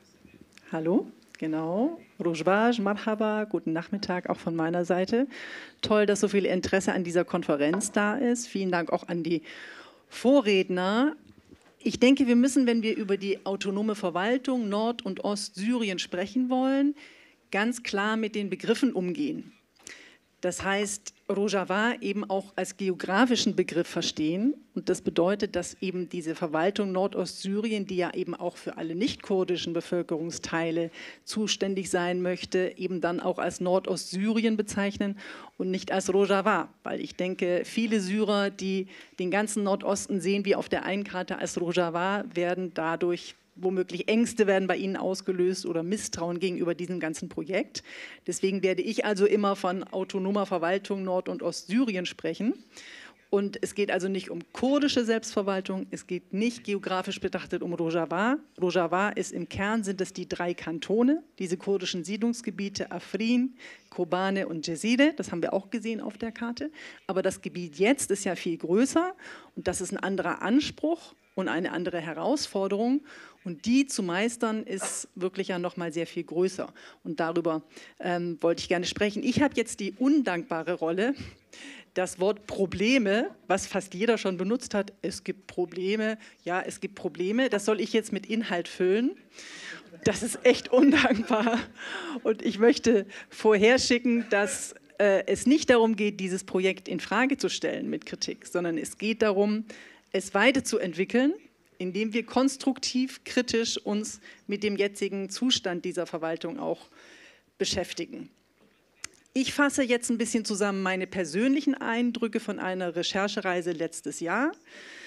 Hallo. Genau, Rojbaj, Marhaba, guten Nachmittag auch von meiner Seite. Toll, dass so viel Interesse an dieser Konferenz da ist. Vielen Dank auch an die Vorredner. Ich denke, wir müssen, wenn wir über die autonome Verwaltung Nord- und Ostsyrien sprechen wollen, ganz klar mit den Begriffen umgehen. Das heißt, Rojava eben auch als geografischen Begriff verstehen. Und das bedeutet, dass eben diese Verwaltung Nordostsyrien, die ja eben auch für alle nicht-kurdischen Bevölkerungsteile zuständig sein möchte, eben dann auch als Nordostsyrien bezeichnen und nicht als Rojava. Weil ich denke, viele Syrer, die den ganzen Nordosten sehen wie auf der einen Karte als Rojava, werden dadurch womöglich Ängste werden bei Ihnen ausgelöst oder Misstrauen gegenüber diesem ganzen Projekt. Deswegen werde ich also immer von autonomer Verwaltung Nord- und Ostsyrien sprechen. Und es geht also nicht um kurdische Selbstverwaltung, es geht nicht geografisch betrachtet um Rojava. Rojava ist im Kern, sind es die 3 Kantone, diese kurdischen Siedlungsgebiete Afrin, Kobane und Jezire. Das haben wir auch gesehen auf der Karte. Aber das Gebiet jetzt ist ja viel größer und das ist ein anderer Anspruch und eine andere Herausforderung. Und die zu meistern ist wirklich ja noch mal sehr viel größer. Und darüber wollte ich gerne sprechen. Ich habe jetzt die undankbare Rolle, das Wort Probleme, was fast jeder schon benutzt hat, es gibt Probleme, ja, es gibt Probleme, das soll ich jetzt mit Inhalt füllen. Das ist echt undankbar. Und ich möchte vorherschicken, dass es nicht darum geht, dieses Projekt in Frage zu stellen mit Kritik, sondern es geht darum, es weiterzuentwickeln, indem wir konstruktiv, kritisch uns mit dem jetzigen Zustand dieser Verwaltung auch beschäftigen. Ich fasse jetzt ein bisschen zusammen meine persönlichen Eindrücke von einer Recherchereise letztes Jahr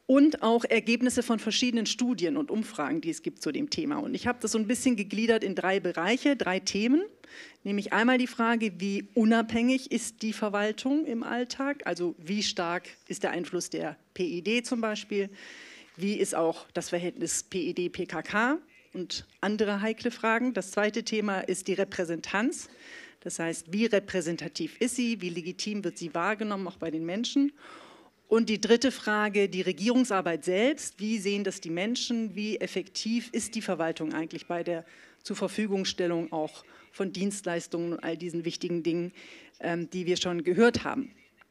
und auch Ergebnisse von verschiedenen Studien und Umfragen, die es gibt zu dem Thema. Und ich habe das so ein bisschen gegliedert in 3 Bereiche, 3 Themen, nämlich einmal die Frage, wie unabhängig ist die Verwaltung im Alltag, also wie stark ist der Einfluss der PED zum Beispiel, wie ist auch das Verhältnis PED-PKK und andere heikle Fragen. Das zweite Thema ist die Repräsentanz, das heißt, wie repräsentativ ist sie, wie legitim wird sie wahrgenommen, auch bei den Menschen. Und die dritte Frage, die Regierungsarbeit selbst, wie sehen das die Menschen, wie effektiv ist die Verwaltung eigentlich bei der Zurverfügungstellung auch von Dienstleistungen und all diesen wichtigen Dingen, die wir schon gehört haben.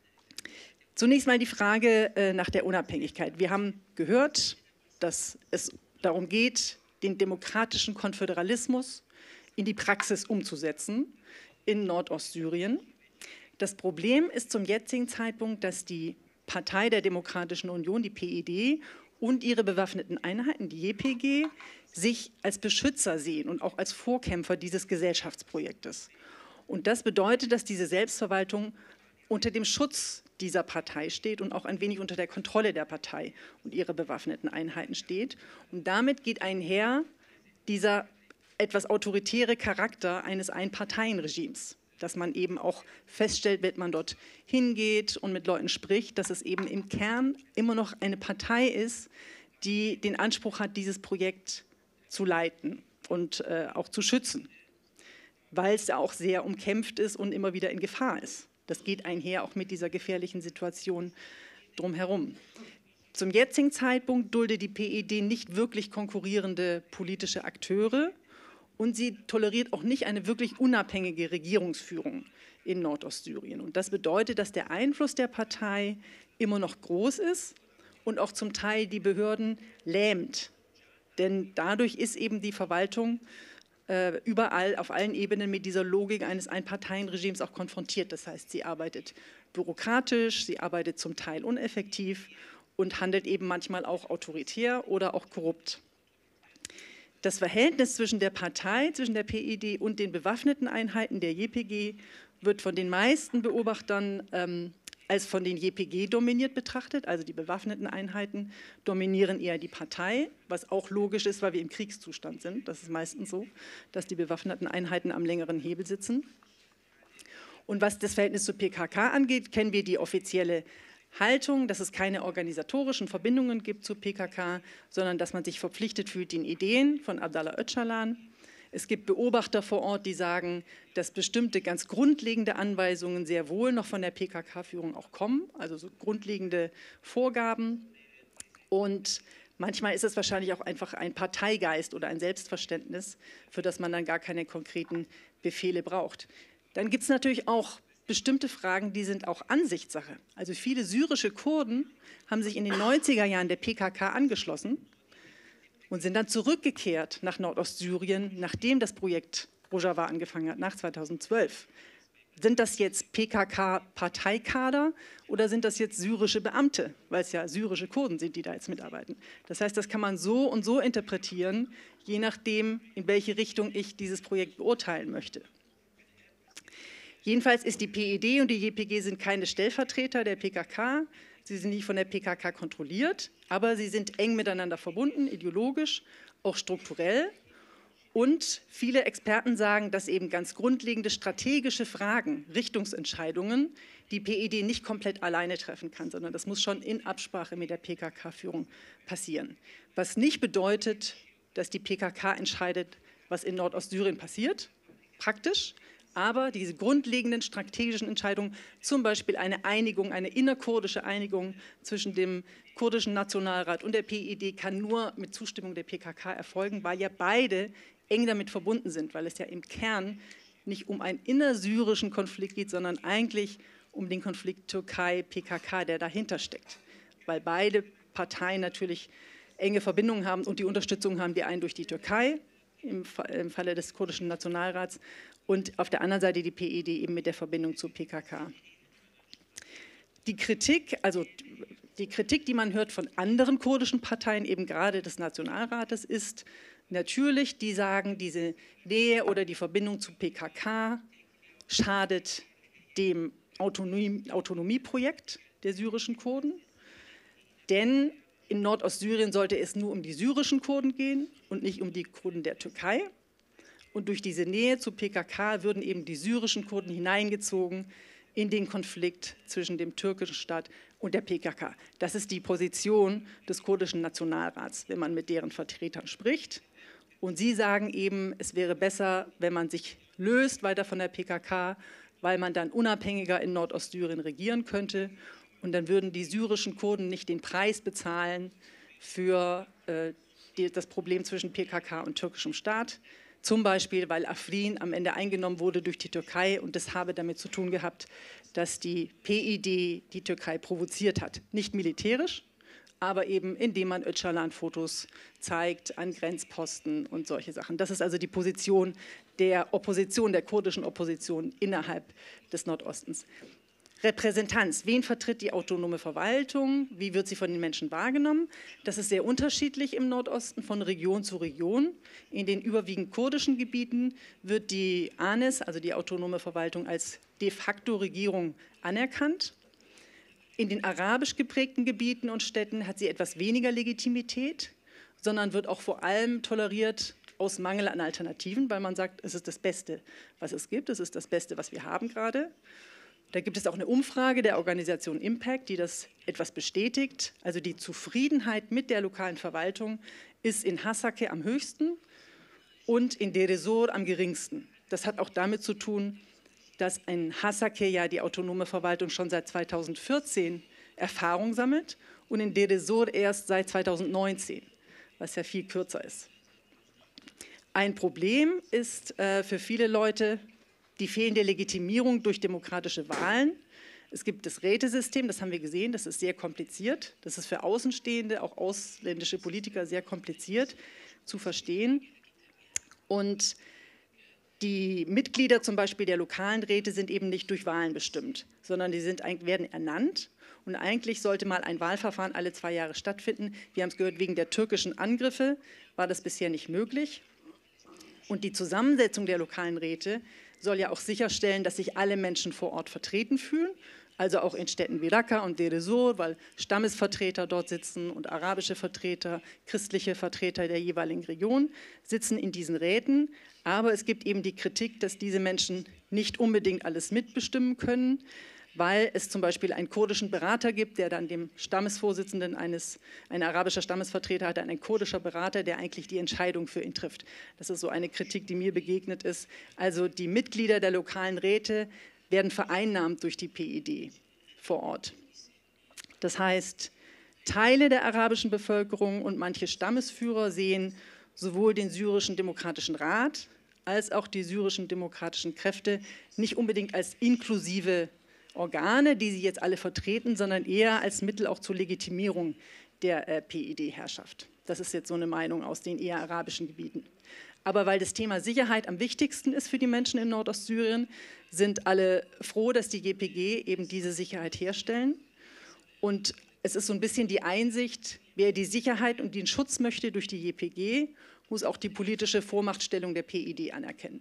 Zunächst mal die Frage nach der Unabhängigkeit. Wir haben gehört, dass es darum geht, den demokratischen Konföderalismus in die Praxis umzusetzen in Nordostsyrien. Das Problem ist zum jetzigen Zeitpunkt, dass die Partei der Demokratischen Union, die PED, und ihre bewaffneten Einheiten, die JPG, sich als Beschützer sehen und auch als Vorkämpfer dieses Gesellschaftsprojektes. Und das bedeutet, dass diese Selbstverwaltung unter dem Schutz dieser Partei steht und auch ein wenig unter der Kontrolle der Partei und ihrer bewaffneten Einheiten steht. Und damit geht einher dieser etwas autoritäre Charakter eines Einparteienregimes, dass man eben auch feststellt, wenn man dort hingeht und mit Leuten spricht, dass es eben im Kern immer noch eine Partei ist, die den Anspruch hat, dieses Projekt zu leiten und auch zu schützen, weil es ja auch sehr umkämpft ist und immer wieder in Gefahr ist. Das geht einher auch mit dieser gefährlichen Situation drumherum. Zum jetzigen Zeitpunkt duldet die PED nicht wirklich konkurrierende politische Akteure, und sie toleriert auch nicht eine wirklich unabhängige Regierungsführung in Nordostsyrien. Und das bedeutet, dass der Einfluss der Partei immer noch groß ist und auch zum Teil die Behörden lähmt. Denn dadurch ist eben die Verwaltung überall, auf allen Ebenen mit dieser Logik eines Einparteienregimes auch konfrontiert. Das heißt, sie arbeitet bürokratisch, sie arbeitet zum Teil uneffektiv und handelt eben manchmal auch autoritär oder auch korrupt. Das Verhältnis zwischen der Partei, zwischen der PED und den bewaffneten Einheiten der JPG wird von den meisten Beobachtern als von den JPG dominiert betrachtet. Also die bewaffneten Einheiten dominieren eher die Partei, was auch logisch ist, weil wir im Kriegszustand sind. Das ist meistens so, dass die bewaffneten Einheiten am längeren Hebel sitzen. Und was das Verhältnis zur PKK angeht, kennen wir die offizielle Haltung, dass es keine organisatorischen Verbindungen gibt zur PKK, sondern dass man sich verpflichtet fühlt den Ideen von Abdallah Öcalan. Es gibt Beobachter vor Ort, die sagen, dass bestimmte ganz grundlegende Anweisungen sehr wohl noch von der PKK-Führung auch kommen, also so grundlegende Vorgaben. Und manchmal ist es wahrscheinlich auch einfach ein Parteigeist oder ein Selbstverständnis, für das man dann gar keine konkreten Befehle braucht. Dann gibt es natürlich auch bestimmte Fragen, die sind auch Ansichtssache. Also viele syrische Kurden haben sich in den 90er Jahren der PKK angeschlossen und sind dann zurückgekehrt nach Nordostsyrien, nachdem das Projekt Rojava angefangen hat, nach 2012. Sind das jetzt PKK-Parteikader oder sind das jetzt syrische Beamte, weil es ja syrische Kurden sind, die da jetzt mitarbeiten? Das heißt, das kann man so und so interpretieren, je nachdem, in welche Richtung ich dieses Projekt beurteilen möchte. Jedenfalls ist die PED und die JPG sind keine Stellvertreter der PKK. Sie sind nicht von der PKK kontrolliert, aber sie sind eng miteinander verbunden, ideologisch, auch strukturell. Und viele Experten sagen, dass eben ganz grundlegende strategische Fragen, Richtungsentscheidungen, die PED nicht komplett alleine treffen kann, sondern das muss schon in Absprache mit der PKK-Führung passieren. Was nicht bedeutet, dass die PKK entscheidet, was in Nordostsyrien passiert, praktisch. Aber diese grundlegenden strategischen Entscheidungen, zum Beispiel eine Einigung, eine innerkurdische Einigung zwischen dem kurdischen Nationalrat und der PED, kann nur mit Zustimmung der PKK erfolgen, weil ja beide eng damit verbunden sind, weil es ja im Kern nicht um einen innersyrischen Konflikt geht, sondern eigentlich um den Konflikt Türkei-PKK, der dahinter steckt. Weil beide Parteien natürlich enge Verbindungen haben und die Unterstützung haben, die einen durch die Türkei, im Falle des kurdischen Nationalrats, und auf der anderen Seite die PED eben mit der Verbindung zur PKK. Die Kritik, die man hört von anderen kurdischen Parteien, eben gerade des Nationalrates, ist natürlich, die sagen, diese Nähe oder die Verbindung zu PKK schadet dem Autonomieprojekt der syrischen Kurden, denn in Nordostsyrien sollte es nur um die syrischen Kurden gehen und nicht um die Kurden der Türkei. Und durch diese Nähe zu PKK würden eben die syrischen Kurden hineingezogen in den Konflikt zwischen dem türkischen Staat und der PKK. Das ist die Position des kurdischen Nationalrats, wenn man mit deren Vertretern spricht. Und sie sagen eben, es wäre besser, wenn man sich löst weiter von der PKK, weil man dann unabhängiger in Nordostsyrien regieren könnte. Und dann würden die syrischen Kurden nicht den Preis bezahlen für das Problem zwischen PKK und türkischem Staat. Zum Beispiel, weil Afrin am Ende eingenommen wurde durch die Türkei und das habe damit zu tun gehabt, dass die PID die Türkei provoziert hat. Nicht militärisch, aber eben indem man Öcalan-Fotos zeigt an Grenzposten und solche Sachen. Das ist also die Position der Opposition, der kurdischen Opposition innerhalb des Nordostens. Repräsentanz, wen vertritt die autonome Verwaltung, wie wird sie von den Menschen wahrgenommen? Das ist sehr unterschiedlich im Nordosten von Region zu Region. In den überwiegend kurdischen Gebieten wird die ANES, also die autonome Verwaltung, als de facto Regierung anerkannt. In den arabisch geprägten Gebieten und Städten hat sie etwas weniger Legitimität, sondern wird auch vor allem toleriert aus Mangel an Alternativen, weil man sagt, es ist das Beste, was es gibt, es ist das Beste, was wir haben gerade. Da gibt es auch eine Umfrage der Organisation Impact, die das etwas bestätigt. Also die Zufriedenheit mit der lokalen Verwaltung ist in Hasake am höchsten und in Deir ez-Zor am geringsten. Das hat auch damit zu tun, dass in Hasake ja die autonome Verwaltung schon seit 2014 Erfahrung sammelt und in Deir ez-Zor erst seit 2019, was ja viel kürzer ist. Ein Problem ist für viele Leute die fehlende Legitimierung durch demokratische Wahlen. Es gibt das Rätesystem, das haben wir gesehen, das ist sehr kompliziert. Das ist für Außenstehende, auch ausländische Politiker, sehr kompliziert zu verstehen. Und die Mitglieder zum Beispiel der lokalen Räte sind eben nicht durch Wahlen bestimmt, sondern die werden ernannt. Und eigentlich sollte mal ein Wahlverfahren alle 2 Jahre stattfinden. Wir haben es gehört, wegen der türkischen Angriffe war das bisher nicht möglich. Und die Zusammensetzung der lokalen Räte soll ja auch sicherstellen, dass sich alle Menschen vor Ort vertreten fühlen, also auch in Städten wie Raqqa und Deir ez-Zor, weil Stammesvertreter dort sitzen und arabische Vertreter, christliche Vertreter der jeweiligen Region sitzen in diesen Räten. Aber es gibt eben die Kritik, dass diese Menschen nicht unbedingt alles mitbestimmen können, weil es zum Beispiel einen kurdischen Berater gibt, der dann dem Stammesvorsitzenden ein arabischer Stammesvertreter hat, ein kurdischer Berater, der eigentlich die Entscheidung für ihn trifft. Das ist so eine Kritik, die mir begegnet ist. Also die Mitglieder der lokalen Räte werden vereinnahmt durch die PID vor Ort. Das heißt, Teile der arabischen Bevölkerung und manche Stammesführer sehen sowohl den syrischen Demokratischen Rat als auch die syrischen demokratischen Kräfte nicht unbedingt als inklusive Organe, die sie jetzt alle vertreten, sondern eher als Mittel auch zur Legitimierung der PID-Herrschaft. Das ist jetzt so eine Meinung aus den eher arabischen Gebieten. Aber weil das Thema Sicherheit am wichtigsten ist für die Menschen in Nordostsyrien, sind alle froh, dass die YPG eben diese Sicherheit herstellen. Und es ist so ein bisschen die Einsicht, wer die Sicherheit und den Schutz möchte durch die YPG, muss auch die politische Vormachtstellung der PID anerkennen.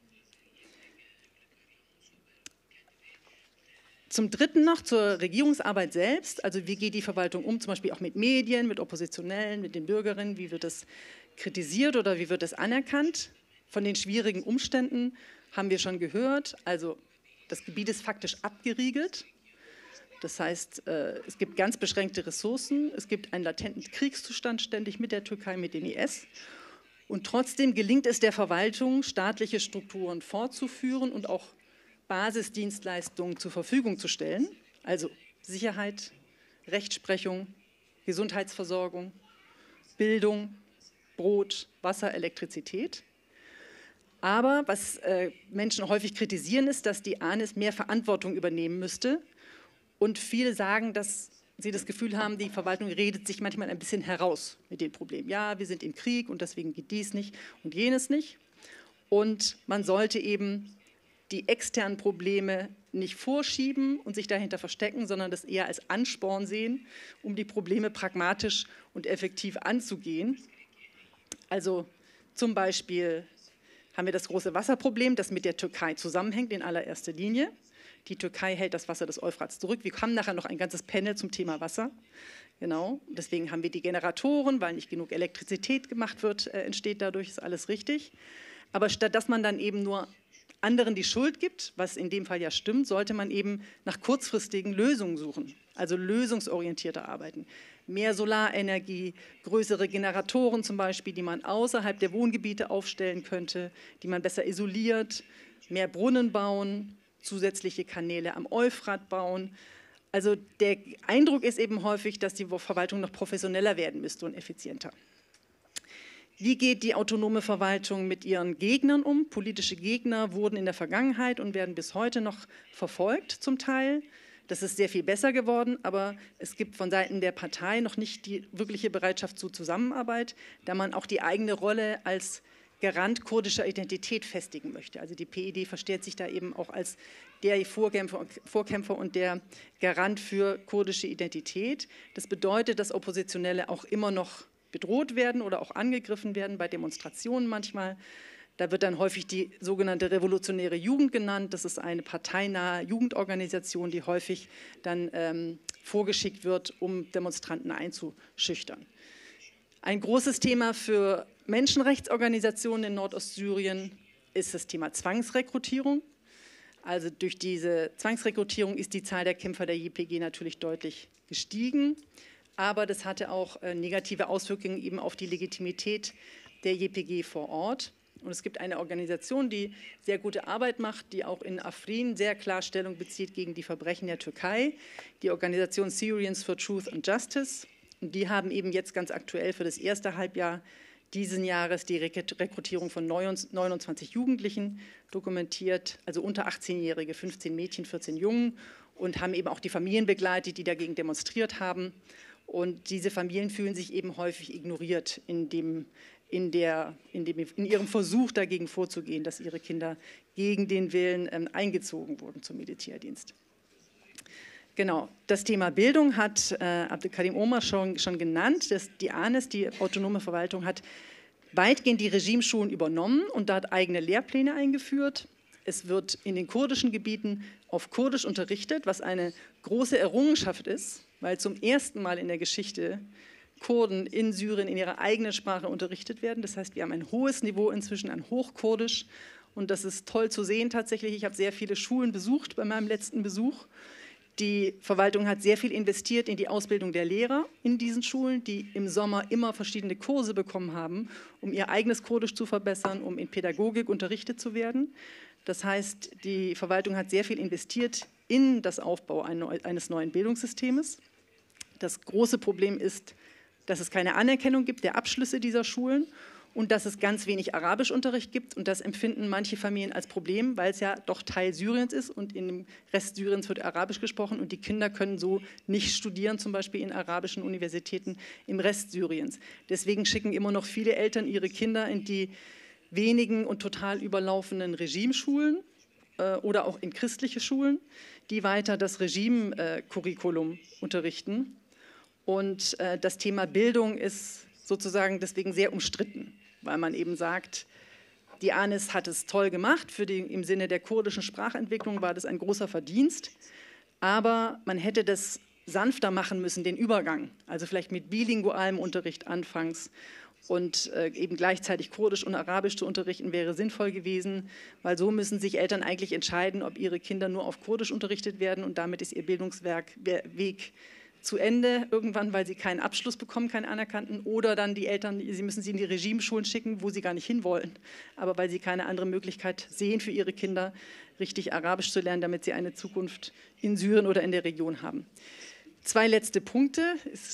Zum Dritten noch zur Regierungsarbeit selbst, also wie geht die Verwaltung um, zum Beispiel auch mit Medien, mit Oppositionellen, mit den Bürgerinnen, wie wird das kritisiert oder wie wird das anerkannt? Von den schwierigen Umständen haben wir schon gehört, also das Gebiet ist faktisch abgeriegelt, das heißt, es gibt ganz beschränkte Ressourcen, es gibt einen latenten Kriegszustand ständig mit der Türkei, mit dem IS und trotzdem gelingt es der Verwaltung, staatliche Strukturen fortzuführen und auch Basisdienstleistungen zur Verfügung zu stellen, also Sicherheit, Rechtsprechung, Gesundheitsversorgung, Bildung, Brot, Wasser, Elektrizität. Aber was Menschen häufig kritisieren, ist, dass die ANES mehr Verantwortung übernehmen müsste. Und viele sagen, dass sie das Gefühl haben, die Verwaltung redet sich manchmal ein bisschen heraus mit den Problemen. Ja, wir sind im Krieg und deswegen geht dies nicht und jenes nicht. Und man sollte eben die externen Probleme nicht vorschieben und sich dahinter verstecken, sondern das eher als Ansporn sehen, um die Probleme pragmatisch und effektiv anzugehen. Also zum Beispiel haben wir das große Wasserproblem, das mit der Türkei zusammenhängt in allererster Linie. Die Türkei hält das Wasser des Euphrats zurück. Wir haben nachher noch ein ganzes Panel zum Thema Wasser. Genau, deswegen haben wir die Generatoren, weil nicht genug Elektrizität gemacht wird, entsteht dadurch, ist alles richtig. Aber statt dass man dann eben nur anderen die Schuld gibt, was in dem Fall ja stimmt, sollte man eben nach kurzfristigen Lösungen suchen, also lösungsorientierter arbeiten. Mehr Solarenergie, größere Generatoren zum Beispiel, die man außerhalb der Wohngebiete aufstellen könnte, die man besser isoliert, mehr Brunnen bauen, zusätzliche Kanäle am Euphrat bauen. Also der Eindruck ist eben häufig, dass die Verwaltung noch professioneller werden müsste und effizienter. Wie geht die autonome Verwaltung mit ihren Gegnern um? Politische Gegner wurden in der Vergangenheit und werden bis heute noch verfolgt zum Teil. Das ist sehr viel besser geworden, aber es gibt von Seiten der Partei noch nicht die wirkliche Bereitschaft zur Zusammenarbeit, da man auch die eigene Rolle als Garant kurdischer Identität festigen möchte. Also die PID versteht sich da eben auch als der Vorkämpfer und der Garant für kurdische Identität. Das bedeutet, dass Oppositionelle auch immer noch bedroht werden oder auch angegriffen werden, bei Demonstrationen manchmal. Da wird dann häufig die sogenannte Revolutionäre Jugend genannt. Das ist eine parteinahe Jugendorganisation, die häufig dann vorgeschickt wird, um Demonstranten einzuschüchtern. Ein großes Thema für Menschenrechtsorganisationen in Nordostsyrien ist das Thema Zwangsrekrutierung. Also durch diese Zwangsrekrutierung ist die Zahl der Kämpfer der JPG natürlich deutlich gestiegen. Aber das hatte auch negative Auswirkungen eben auf die Legitimität der JPG vor Ort. Und es gibt eine Organisation, die sehr gute Arbeit macht, die auch in Afrin sehr klar Stellung bezieht gegen die Verbrechen der Türkei, die Organisation Syrians for Truth and Justice. Und die haben eben jetzt ganz aktuell für das erste Halbjahr diesen Jahres die Rekrutierung von 29 Jugendlichen dokumentiert, also unter 18-Jährige, 15 Mädchen, 14 Jungen, und haben eben auch die Familien begleitet, die dagegen demonstriert haben. Und diese Familien fühlen sich eben häufig ignoriert in ihrem Versuch dagegen vorzugehen, dass ihre Kinder gegen den Willen eingezogen wurden zum Militärdienst. Genau, das Thema Bildung hat Abdelkarim Omar schon genannt. Die ANES, die autonome Verwaltung, hat weitgehend die Regimeschulen übernommen und dort eigene Lehrpläne eingeführt. Es wird in den kurdischen Gebieten auf Kurdisch unterrichtet, was eine große Errungenschaft ist, weil zum ersten Mal in der Geschichte Kurden in Syrien in ihrer eigenen Sprache unterrichtet werden. Das heißt, wir haben ein hohes Niveau inzwischen an Hochkurdisch und das ist toll zu sehen tatsächlich. Ich habe sehr viele Schulen besucht bei meinem letzten Besuch. Die Verwaltung hat sehr viel investiert in die Ausbildung der Lehrer in diesen Schulen, die im Sommer immer verschiedene Kurse bekommen haben, um ihr eigenes Kurdisch zu verbessern, um in Pädagogik unterrichtet zu werden. Das heißt, die Verwaltung hat sehr viel investiert in das Aufbau eines neuen Bildungssystems. Das große Problem ist, dass es keine Anerkennung gibt der Abschlüsse dieser Schulen und dass es ganz wenig Arabischunterricht gibt. Und das empfinden manche Familien als Problem, weil es ja doch Teil Syriens ist und in dem Rest Syriens wird Arabisch gesprochen und die Kinder können so nicht studieren, zum Beispiel in arabischen Universitäten im Rest Syriens. Deswegen schicken immer noch viele Eltern ihre Kinder in die wenigen und total überlaufenden Regimeschulen oder auch in christliche Schulen, die weiter das Regime-Curriculum unterrichten. Und das Thema Bildung ist sozusagen deswegen sehr umstritten, weil man eben sagt, die ANES hat es toll gemacht, im Sinne der kurdischen Sprachentwicklung war das ein großer Verdienst, aber man hätte das sanfter machen müssen, den Übergang, also vielleicht mit bilingualem Unterricht anfangs und eben gleichzeitig Kurdisch und Arabisch zu unterrichten, wäre sinnvoll gewesen, weil so müssen sich Eltern eigentlich entscheiden, ob ihre Kinder nur auf Kurdisch unterrichtet werden und damit ist ihr Bildungsweg zu Ende irgendwann, weil sie keinen Abschluss bekommen, keinen anerkannten, oder dann die Eltern, sie müssen sie in die Regimeschulen schicken, wo sie gar nicht hinwollen, aber weil sie keine andere Möglichkeit sehen für ihre Kinder, richtig Arabisch zu lernen, damit sie eine Zukunft in Syrien oder in der Region haben. Zwei letzte Punkte.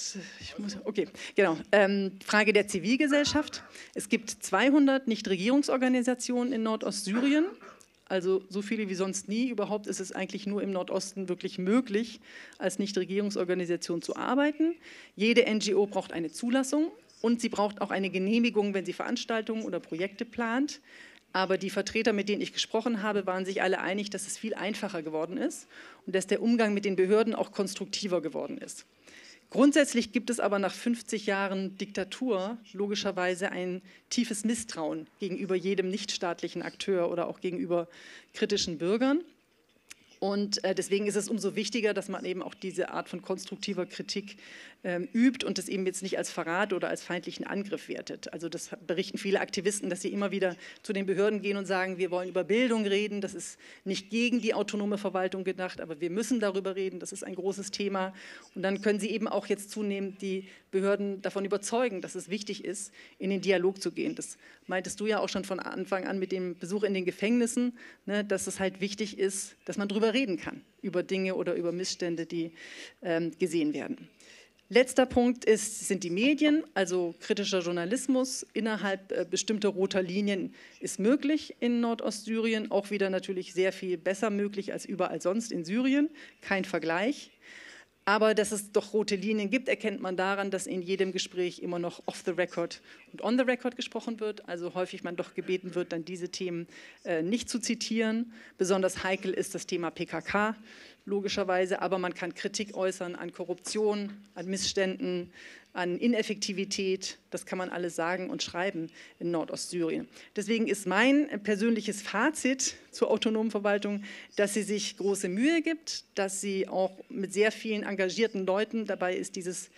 Frage der Zivilgesellschaft. Es gibt 200 Nichtregierungsorganisationen in Nordostsyrien, also so viele wie sonst nie. Überhaupt ist es eigentlich nur im Nordosten wirklich möglich, als Nichtregierungsorganisation zu arbeiten. Jede NGO braucht eine Zulassung und sie braucht auch eine Genehmigung, wenn sie Veranstaltungen oder Projekte plant. Aber die Vertreter, mit denen ich gesprochen habe, waren sich alle einig, dass es viel einfacher geworden ist und dass der Umgang mit den Behörden auch konstruktiver geworden ist. Grundsätzlich gibt es aber nach 50 Jahren Diktatur logischerweise ein tiefes Misstrauen gegenüber jedem nichtstaatlichen Akteur oder auch gegenüber kritischen Bürgern. Und deswegen ist es umso wichtiger, dass man eben auch diese Art von konstruktiver Kritik übt und das eben jetzt nicht als Verrat oder als feindlichen Angriff wertet. Also das berichten viele Aktivisten, dass sie immer wieder zu den Behörden gehen und sagen, wir wollen über Bildung reden, das ist nicht gegen die autonome Verwaltung gedacht, aber wir müssen darüber reden, das ist ein großes Thema. Und dann können sie eben auch jetzt zunehmend die Behörden davon überzeugen, dass es wichtig ist, in den Dialog zu gehen. Das meintest du ja auch schon von Anfang an mit dem Besuch in den Gefängnissen, ne, dass es halt wichtig ist, dass man darüber reden kann, über Dinge oder über Missstände, die gesehen werden. Letzter Punkt sind die Medien, also kritischer Journalismus innerhalb bestimmter roter Linien ist möglich in Nordostsyrien, auch wieder natürlich sehr viel besser möglich als überall sonst in Syrien, kein Vergleich. Aber dass es doch rote Linien gibt, erkennt man daran, dass in jedem Gespräch immer noch off the record und on the record gesprochen wird. Also häufig man doch gebeten wird, dann diese Themen nicht zu zitieren. Besonders heikel ist das Thema PKK, logischerweise. Aber man kann Kritik äußern an Korruption, an Missständen, an Ineffektivität. Das kann man alles sagen und schreiben in Nordostsyrien. Deswegen ist mein persönliches Fazit zur autonomen Verwaltung, dass sie sich große Mühe gibt, dass sie auch mit sehr vielen engagierten Leuten dabei ist,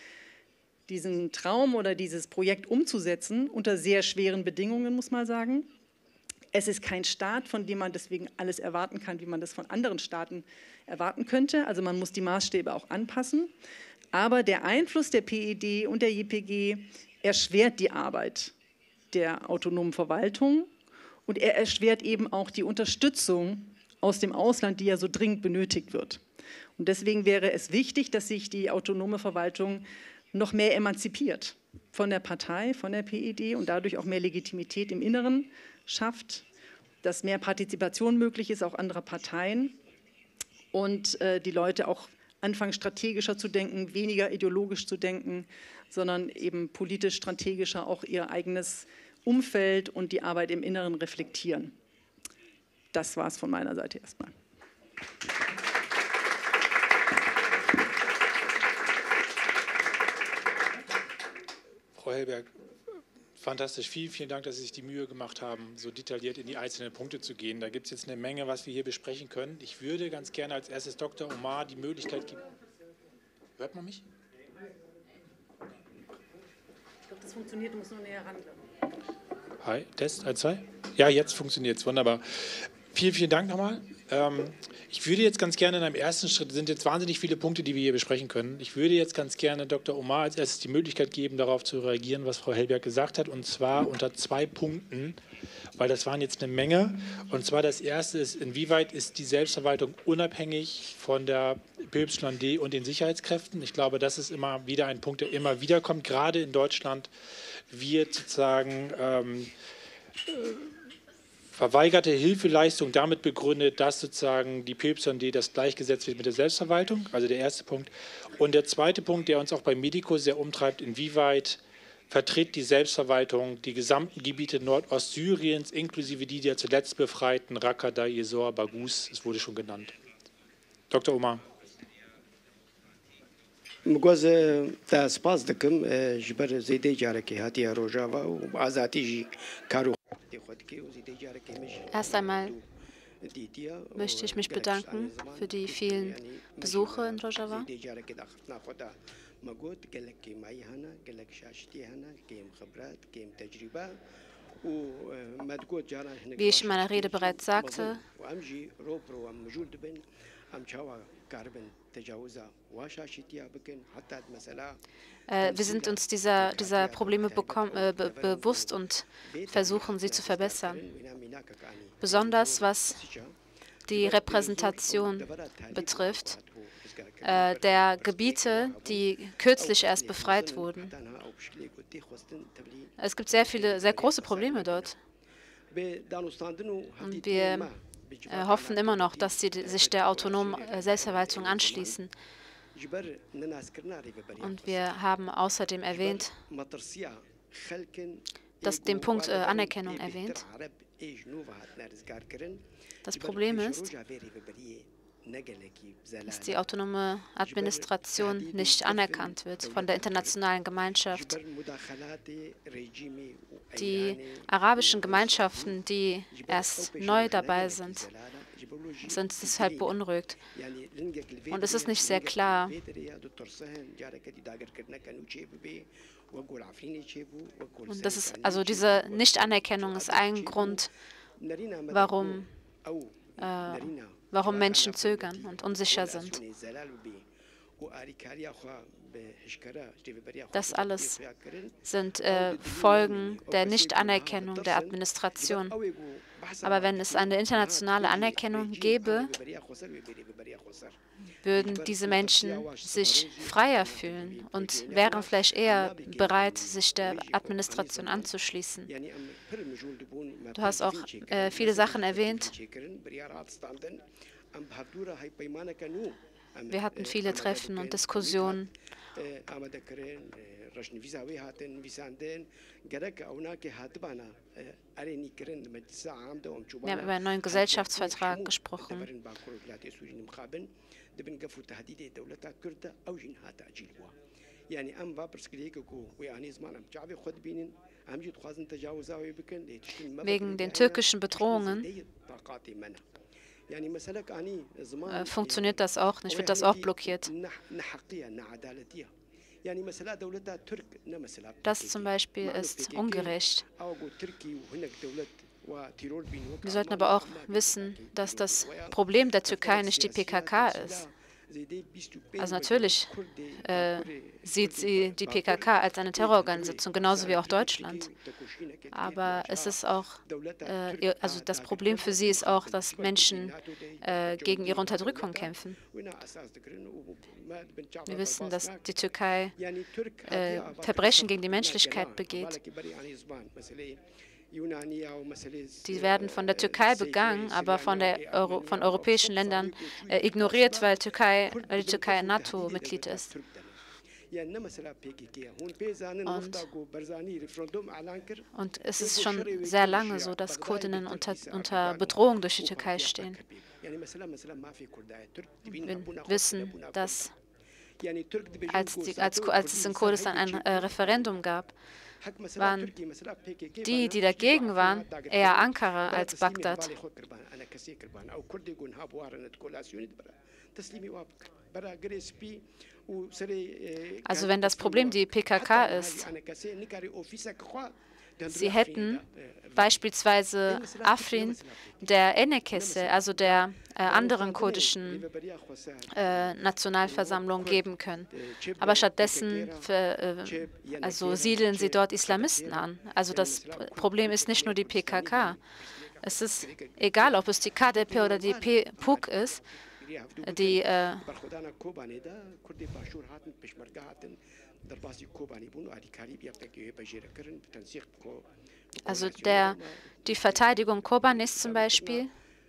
diesen Traum oder dieses Projekt umzusetzen, unter sehr schweren Bedingungen, muss man sagen. Es ist kein Staat, von dem man deswegen alles erwarten kann, wie man das von anderen Staaten erwarten könnte. Also man muss die Maßstäbe auch anpassen. Aber der Einfluss der PED und der JPG erschwert die Arbeit der autonomen Verwaltung und er erschwert eben auch die Unterstützung aus dem Ausland, die ja so dringend benötigt wird. Und deswegen wäre es wichtig, dass sich die autonome Verwaltung noch mehr emanzipiert von der Partei, von der PED und dadurch auch mehr Legitimität im Inneren schafft, dass mehr Partizipation möglich ist, auch anderer Parteien und die Leute auch anfangen, strategischer zu denken, weniger ideologisch zu denken, sondern eben politisch strategischer auch ihr eigenes Umfeld und die Arbeit im Inneren reflektieren. Das war es von meiner Seite erstmal. Frau Hellberg, fantastisch. Vielen, vielen Dank, dass Sie sich die Mühe gemacht haben, so detailliert in die einzelnen Punkte zu gehen. Da gibt es jetzt eine Menge, was wir hier besprechen können. Ich würde ganz gerne als erstes Dr. Omar die Möglichkeit geben. Hört man mich? Ich glaube, das funktioniert, du musst nur näher ran. Hi, Test, 1, 2. Ja, jetzt funktioniert es, wunderbar. Vielen, vielen Dank nochmal. Ich würde jetzt ganz gerne in einem ersten Schritt, es sind jetzt wahnsinnig viele Punkte, die wir hier besprechen können. Ich würde jetzt ganz gerne Dr. Omar als erstes die Möglichkeit geben, darauf zu reagieren, was Frau Hellberg gesagt hat, und zwar unter 2 Punkten, weil das waren jetzt eine Menge. Und zwar das erste ist, inwieweit ist die Selbstverwaltung unabhängig von der PYD und den Sicherheitskräften? Ich glaube, das ist immer wieder ein Punkt, der immer wieder kommt. Gerade in Deutschland wird sozusagen verweigerte Hilfeleistung damit begründet, dass sozusagen die PYD das gleichgesetzt wird mit der Selbstverwaltung, also der erste Punkt. Und der zweite Punkt, der uns auch bei Medico sehr umtreibt, inwieweit vertritt die Selbstverwaltung die gesamten Gebiete Nordostsyriens, inklusive die der zuletzt befreiten Raqqa, Deir ez-Zor, Baghouz, es wurde schon genannt. Dr. Omar. مگوز تا سپاس دکم جبر زیده جاره که هاتی روجاوا و آزادی جی کارو Erst einmal möchte ich mich bedanken für die vielen Besuche in Rojava. Wie ich in meiner Rede bereits sagte, wir sind uns dieser Probleme bewusst und versuchen, sie zu verbessern. Besonders was die Repräsentation betrifft, der Gebiete, die kürzlich erst befreit wurden. Es gibt sehr große Probleme dort. Und wir hoffen immer noch, dass sie sich der autonomen Selbstverwaltung anschließen. Und wir haben außerdem erwähnt, den Punkt Anerkennung erwähnt. Das Problem ist, dass die autonome Administration nicht anerkannt wird von der internationalen Gemeinschaft. Die arabischen Gemeinschaften, die erst neu dabei sind, sind deshalb beunruhigt. Und es ist nicht sehr klar, und das ist, also diese Nichtanerkennung ist ein Grund, warum Menschen zögern und unsicher sind. Das alles sind Folgen der Nichtanerkennung der Administration. Aber wenn es eine internationale Anerkennung gäbe, würden diese Menschen sich freier fühlen und wären vielleicht eher bereit, sich der Administration anzuschließen. Du hast auch viele Sachen erwähnt. Wir hatten viele Treffen und Diskussionen. Wir haben über einen neuen Gesellschaftsvertrag gesprochen. Wegen den türkischen Bedrohungen funktioniert das auch nicht, wird das auch blockiert. Das zum Beispiel ist ungerecht. Wir sollten aber auch wissen, dass das Problem der Türkei nicht die PKK ist. Also natürlich sieht sie die PKK als eine Terrororganisation, genauso wie auch Deutschland. Aber es ist auch, also das Problem für sie ist auch, dass Menschen gegen ihre Unterdrückung kämpfen. Wir wissen, dass die Türkei Verbrechen gegen die Menschlichkeit begeht. Die werden von der Türkei begangen, aber von europäischen Ländern ignoriert, weil die Türkei ein NATO-Mitglied ist. Und es ist schon sehr lange so, dass Kurdinnen unter Bedrohung durch die Türkei stehen. Wir wissen, dass als es in Kurdistan ein Referendum gab, waren die dagegen waren, eher Ankara als Bagdad. Also wenn das Problem die PKK ist, sie hätten beispielsweise Afrin der Enekesse, also der anderen kurdischen Nationalversammlung geben können. Aber stattdessen siedeln sie dort Islamisten an. Also das Problem ist nicht nur die PKK. Es ist egal, ob es die KDP oder die PUK ist, also die Verteidigung Kobanis zum Beispiel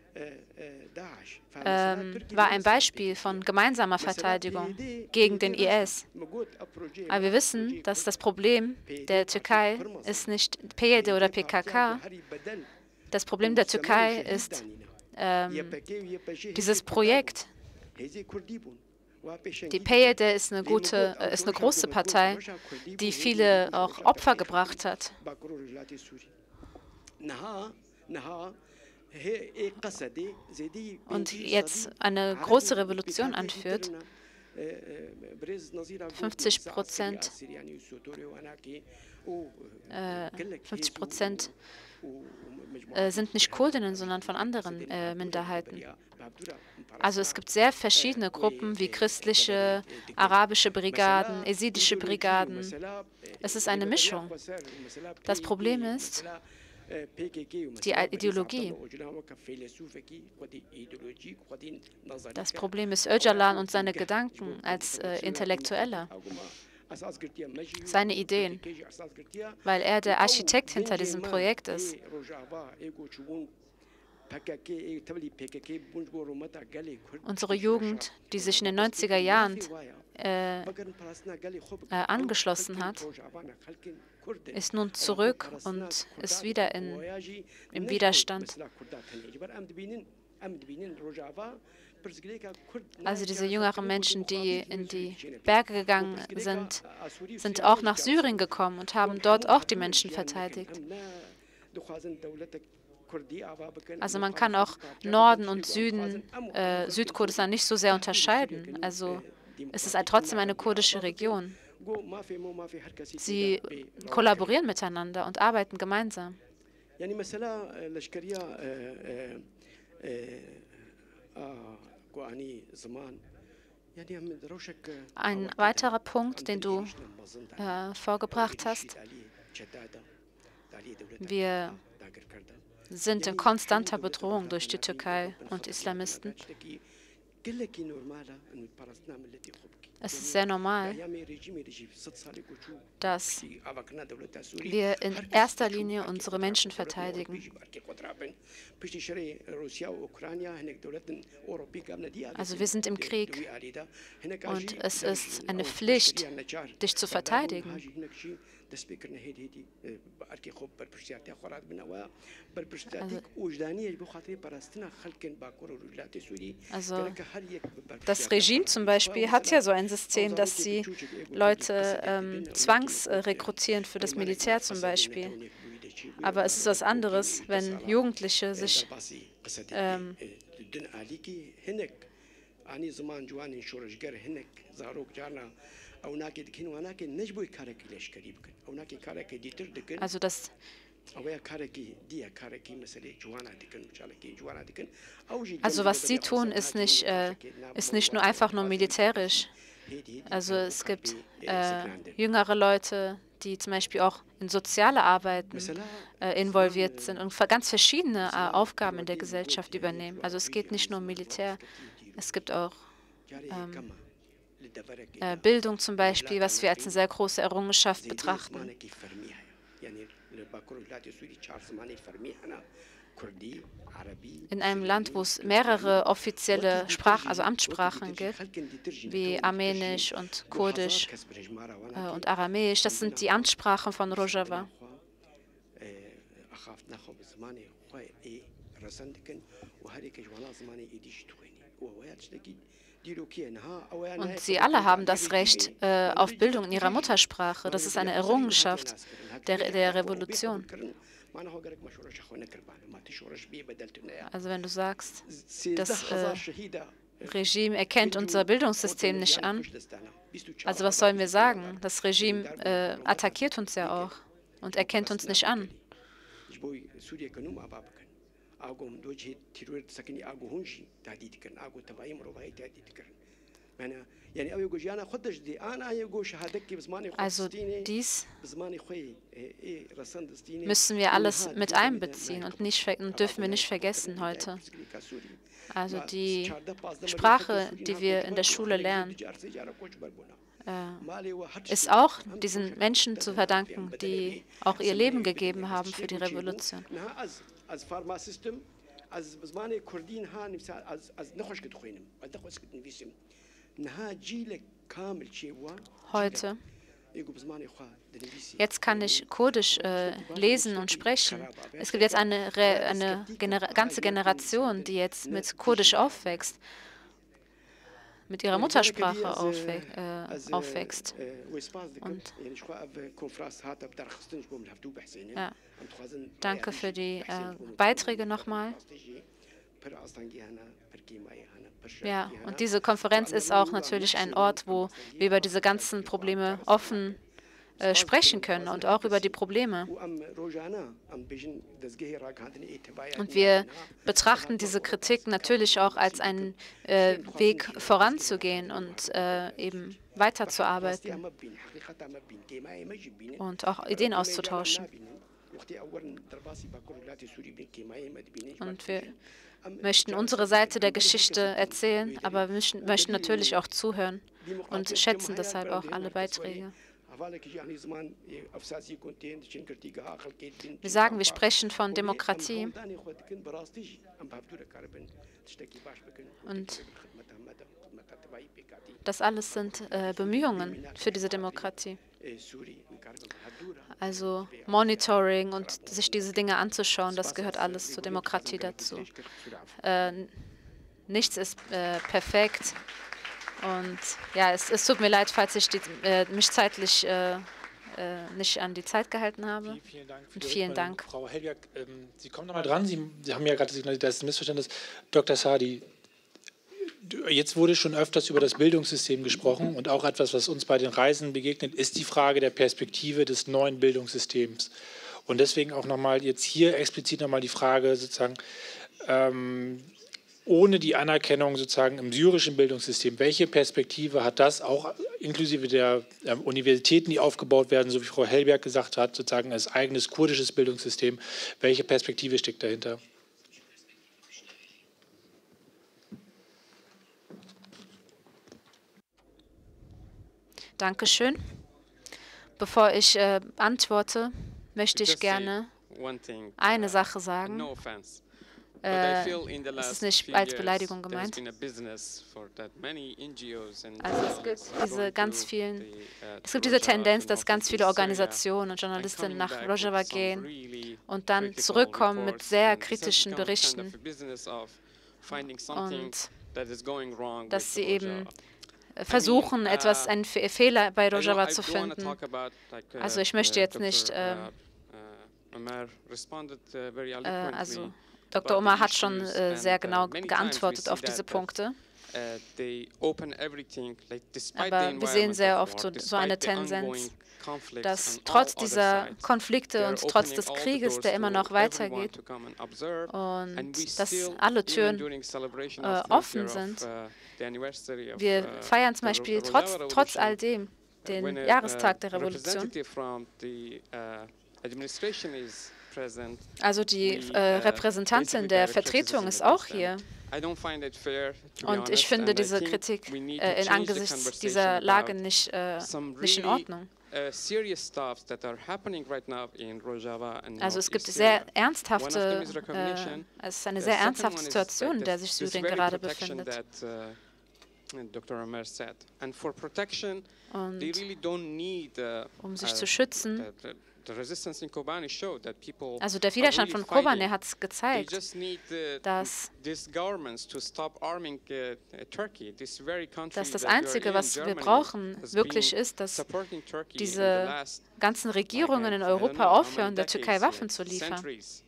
war ein Beispiel von gemeinsamer Verteidigung gegen den IS. Aber wir wissen, dass das Problem der Türkei ist nicht PYD oder PKK. Das Problem der Türkei ist dieses Projekt. Die PYD ist eine große Partei, die viele auch Opfer gebracht hat. Und jetzt eine große Revolution anführt. 50% sind nicht Kurdinnen, sondern von anderen Minderheiten. Also es gibt sehr verschiedene Gruppen wie christliche, arabische Brigaden, esidische Brigaden. Es ist eine Mischung. Das Problem ist die Ideologie. Das Problem ist Öcalan und seine Gedanken als Intellektueller. Seine Ideen, weil er der Architekt hinter diesem Projekt ist. Unsere Jugend, die sich in den 90er Jahren angeschlossen hat, ist nun zurück und ist wieder im Widerstand. Also diese jüngeren Menschen, die in die Berge gegangen sind, sind auch nach Syrien gekommen und haben dort auch die Menschen verteidigt. Also man kann auch Norden und Süden, Südkurdistan nicht so sehr unterscheiden. Also es ist trotzdem eine kurdische Region. Sie kollaborieren miteinander und arbeiten gemeinsam. Ein weiterer Punkt, den du vorgebracht hast: Wir sind in konstanter Bedrohung durch die Türkei und Islamisten. Es ist sehr normal, dass wir in erster Linie unsere Menschen verteidigen. Also wir sind im Krieg und es ist eine Pflicht, dich zu verteidigen. Also das Regime zum Beispiel hat ja so ein System, dass sie Leute zwangsrekrutieren für das Militär zum Beispiel. Aber es ist was anderes, wenn Jugendliche sich also das was sie tun, ist nicht nur einfach nur militärisch. Also es gibt jüngere Leute, die zum Beispiel auch in soziale Arbeiten involviert sind und ganz verschiedene Aufgaben in der Gesellschaft übernehmen. Also es geht nicht nur um Militär, es gibt auch Bildung zum Beispiel, was wir als eine sehr große Errungenschaft betrachten. In einem Land, wo es mehrere offizielle Amtssprachen gibt, wie Armenisch und Kurdisch und Aramäisch, das sind die Amtssprachen von Rojava. Und sie alle haben das Recht auf Bildung in ihrer Muttersprache. Das ist eine Errungenschaft der Revolution. Also wenn du sagst, das Regime erkennt unser Bildungssystem nicht an, also was sollen wir sagen? Das Regime attackiert uns ja auch und erkennt uns nicht an. Also dies müssen wir alles mit einbeziehen und dürfen wir nicht vergessen heute. Also die Sprache, die wir in der Schule lernen, ist auch diesen Menschen zu verdanken, die auch ihr Leben gegeben haben für die Revolution. Heute, jetzt kann ich Kurdisch lesen und sprechen. Es gibt jetzt eine ganze Generation, die jetzt mit Kurdisch aufwächst, mit ihrer Muttersprache aufwächst. Und ja, danke für die Beiträge nochmal. Ja, und diese Konferenz ist auch natürlich ein Ort, wo wir über diese ganzen Probleme offen sprechen können und auch über die Probleme. Und wir betrachten diese Kritik natürlich auch als einen Weg voranzugehen und eben weiterzuarbeiten und auch Ideen auszutauschen. Und wir möchten unsere Seite der Geschichte erzählen, aber wir möchten natürlich auch zuhören und schätzen deshalb auch alle Beiträge. Wir sagen, wir sprechen von Demokratie und das alles sind Bemühungen für diese Demokratie. Also Monitoring und sich diese Dinge anzuschauen, das gehört alles zur Demokratie dazu. Nichts ist perfekt. Und ja, es tut mir leid, falls ich mich zeitlich nicht an die Zeit gehalten habe. Vielen Dank für Und die vielen Rückmeldung, Dank. Frau Helbjerg. Sie kommen nochmal dran. Sie haben ja gerade signalisiert, das ist ein Missverständnis. Dr. Sadi, jetzt wurde schon öfters über das Bildungssystem gesprochen und auch etwas, was uns bei den Reisen begegnet, ist die Frage der Perspektive des neuen Bildungssystems. Und deswegen auch nochmal jetzt hier explizit nochmal die Frage sozusagen, ohne die Anerkennung sozusagen im syrischen Bildungssystem, welche Perspektive hat das auch inklusive der Universitäten, die aufgebaut werden, so wie Frau Helbjerg gesagt hat, sozusagen als eigenes kurdisches Bildungssystem, welche Perspektive steckt dahinter? Dankeschön. Bevor ich antworte, möchte ich gerne eine Sache sagen. Es ist nicht als Beleidigung gemeint. Also es gibt diese Tendenz, dass ganz viele Organisationen und Journalisten nach Rojava gehen und dann zurückkommen mit sehr kritischen Berichten und dass sie eben versuchen, einen Fehler bei Rojava zu finden. Also ich möchte jetzt nicht, also Dr. Omar hat schon sehr genau geantwortet auf diese Punkte. Aber wir sehen sehr oft so eine Tendenz, dass trotz dieser Konflikte und trotz des Krieges, der immer noch weitergeht, und dass alle Türen offen sind. Wir feiern zum Beispiel trotz all dem den Jahrestag der Revolution. Also die Repräsentantin der Vertretung ist auch hier. Und ich finde diese Kritik angesichts dieser Lage nicht in Ordnung. Also es gibt sehr ernsthafte, es ist eine sehr ernsthafte Situation, in der sich Syrien gerade befindet. Und um sich zu schützen, also der Widerstand von Kobane hat es gezeigt, dass das Einzige, was wir brauchen, wirklich ist, dass diese ganzen Regierungen in Europa aufhören, der Türkei Waffen zu liefern.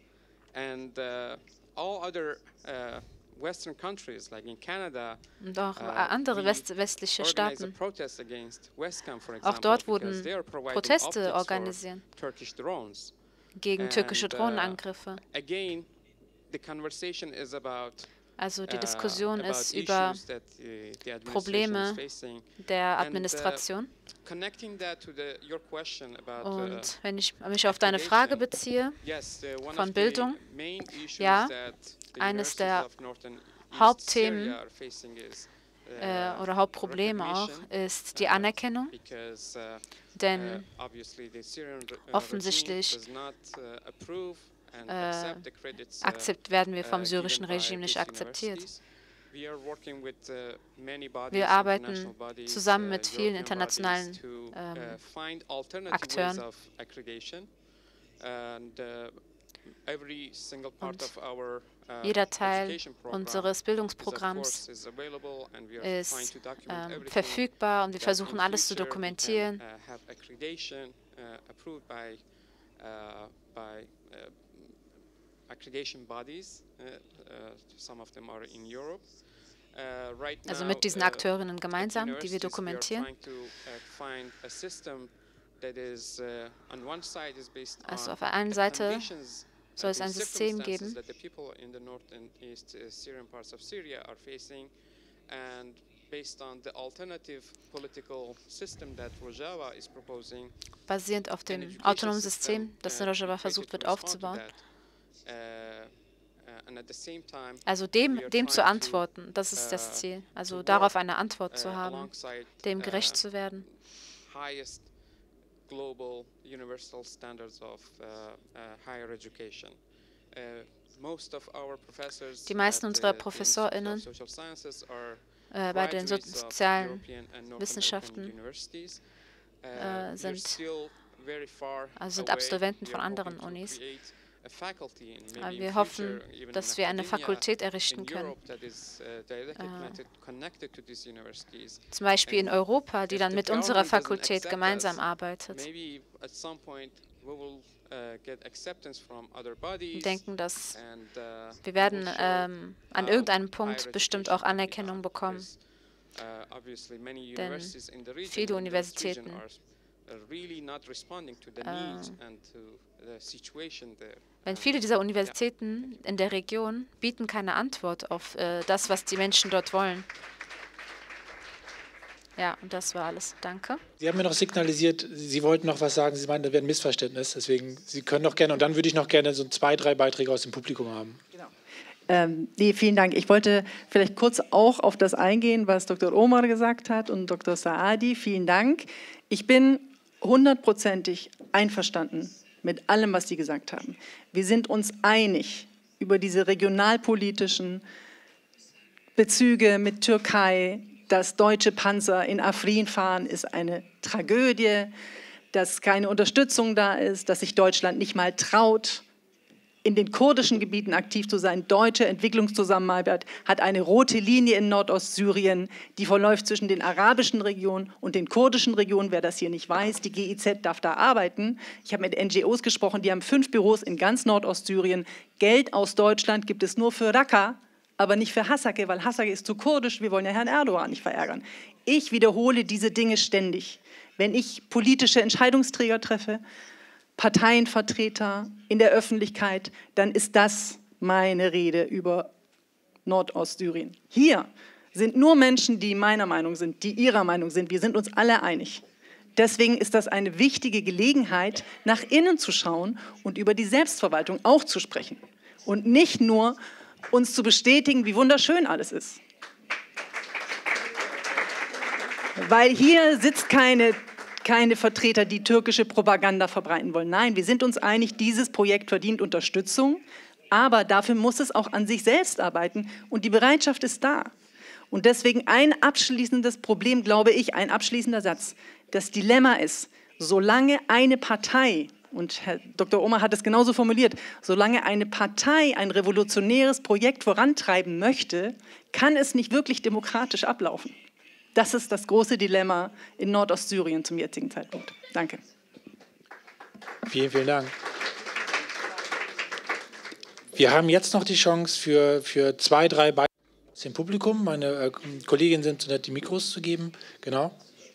Und auch andere westliche Staaten. Auch dort wurden Proteste organisiert gegen türkische Drohnenangriffe. Also die Diskussion ist über Probleme der Administration. Und wenn ich mich auf deine Frage beziehe von Bildung, ja, eines der Hauptthemen oder Hauptprobleme auch ist die Anerkennung, denn offensichtlich werden wir vom syrischen Regime nicht akzeptiert. Wir arbeiten zusammen mit vielen internationalen Akteuren. Und jeder Teil unseres Bildungsprogramms ist verfügbar und wir versuchen alles zu dokumentieren. Also mit diesen Akteurinnen gemeinsam, die wir dokumentieren. Also auf der einen Seite soll es ein System geben, basierend auf dem autonomen System, das in Rojava versucht wird aufzubauen. Also dem zu antworten, das ist das Ziel. Also darauf eine Antwort zu haben, dem gerecht zu werden. Global universal standards of higher education. Die meisten unserer ProfessorInnen bei den sozialen Wissenschaften sind Absolventen von anderen Unis. Wir hoffen, dass wir eine Fakultät errichten können. Zum Beispiel in Europa, die dann mit unserer Fakultät gemeinsam arbeitet. Wir denken, dass wir werden an irgendeinem Punkt bestimmt auch Anerkennung bekommen. Denn viele Universitäten wenn viele dieser Universitäten in der Region bieten keine Antwort auf das, was die Menschen dort wollen. Ja, und das war alles. Danke. Sie haben mir noch signalisiert, Sie wollten noch was sagen. Sie meinen, da wäre ein Missverständnis. Deswegen, Sie können noch gerne, und dann würde ich noch gerne so 2, 3 Beiträge aus dem Publikum haben. Genau. Nee, vielen Dank. Ich wollte vielleicht kurz auch auf das eingehen, was Dr. Omar gesagt hat und Dr. Saadi. Vielen Dank. Ich bin 100%ig einverstanden mit allem, was Sie gesagt haben. Wir sind uns einig über diese regionalpolitischen Bezüge mit Türkei. Dass deutsche Panzer in Afrin fahren, ist eine Tragödie. Dass keine Unterstützung da ist, dass sich Deutschland nicht mal traut, in den kurdischen Gebieten aktiv zu sein. Deutsche Entwicklungszusammenarbeit hat eine rote Linie in Nordostsyrien, die verläuft zwischen den arabischen Regionen und den kurdischen Regionen. Wer das hier nicht weiß, die GIZ darf da arbeiten. Ich habe mit NGOs gesprochen, die haben 5 Büros in ganz Nordostsyrien. Geld aus Deutschland gibt es nur für Raqqa, aber nicht für Hasake, weil Hasake ist zu kurdisch. Wir wollen ja Herrn Erdogan nicht verärgern. Ich wiederhole diese Dinge ständig. Wenn ich politische Entscheidungsträger treffe, Parteienvertreter in der Öffentlichkeit, dann ist das meine Rede über Nordostsyrien. Hier sind nur Menschen, die meiner Meinung sind, die ihrer Meinung sind. Wir sind uns alle einig. Deswegen ist das eine wichtige Gelegenheit, nach innen zu schauen und über die Selbstverwaltung auch zu sprechen. Und nicht nur uns zu bestätigen, wie wunderschön alles ist. Weil hier sitzt keine Vertreter, die türkische Propaganda verbreiten wollen. Nein, wir sind uns einig, dieses Projekt verdient Unterstützung, aber dafür muss es auch an sich selbst arbeiten und die Bereitschaft ist da. Und deswegen ein abschließendes Problem, glaube ich, ein abschließender Satz. Das Dilemma ist, solange eine Partei, und Herr Dr. Omar hat es genauso formuliert, solange eine Partei ein revolutionäres Projekt vorantreiben möchte, kann es nicht wirklich demokratisch ablaufen. Das ist das große Dilemma in Nordostsyrien zum jetzigen Zeitpunkt. Danke. Vielen, vielen Dank. Wir haben jetzt noch die Chance für 2, 3 Beiträge aus dem Publikum. Meine Kolleginnen sind so nett, die Mikros zu geben. Genau.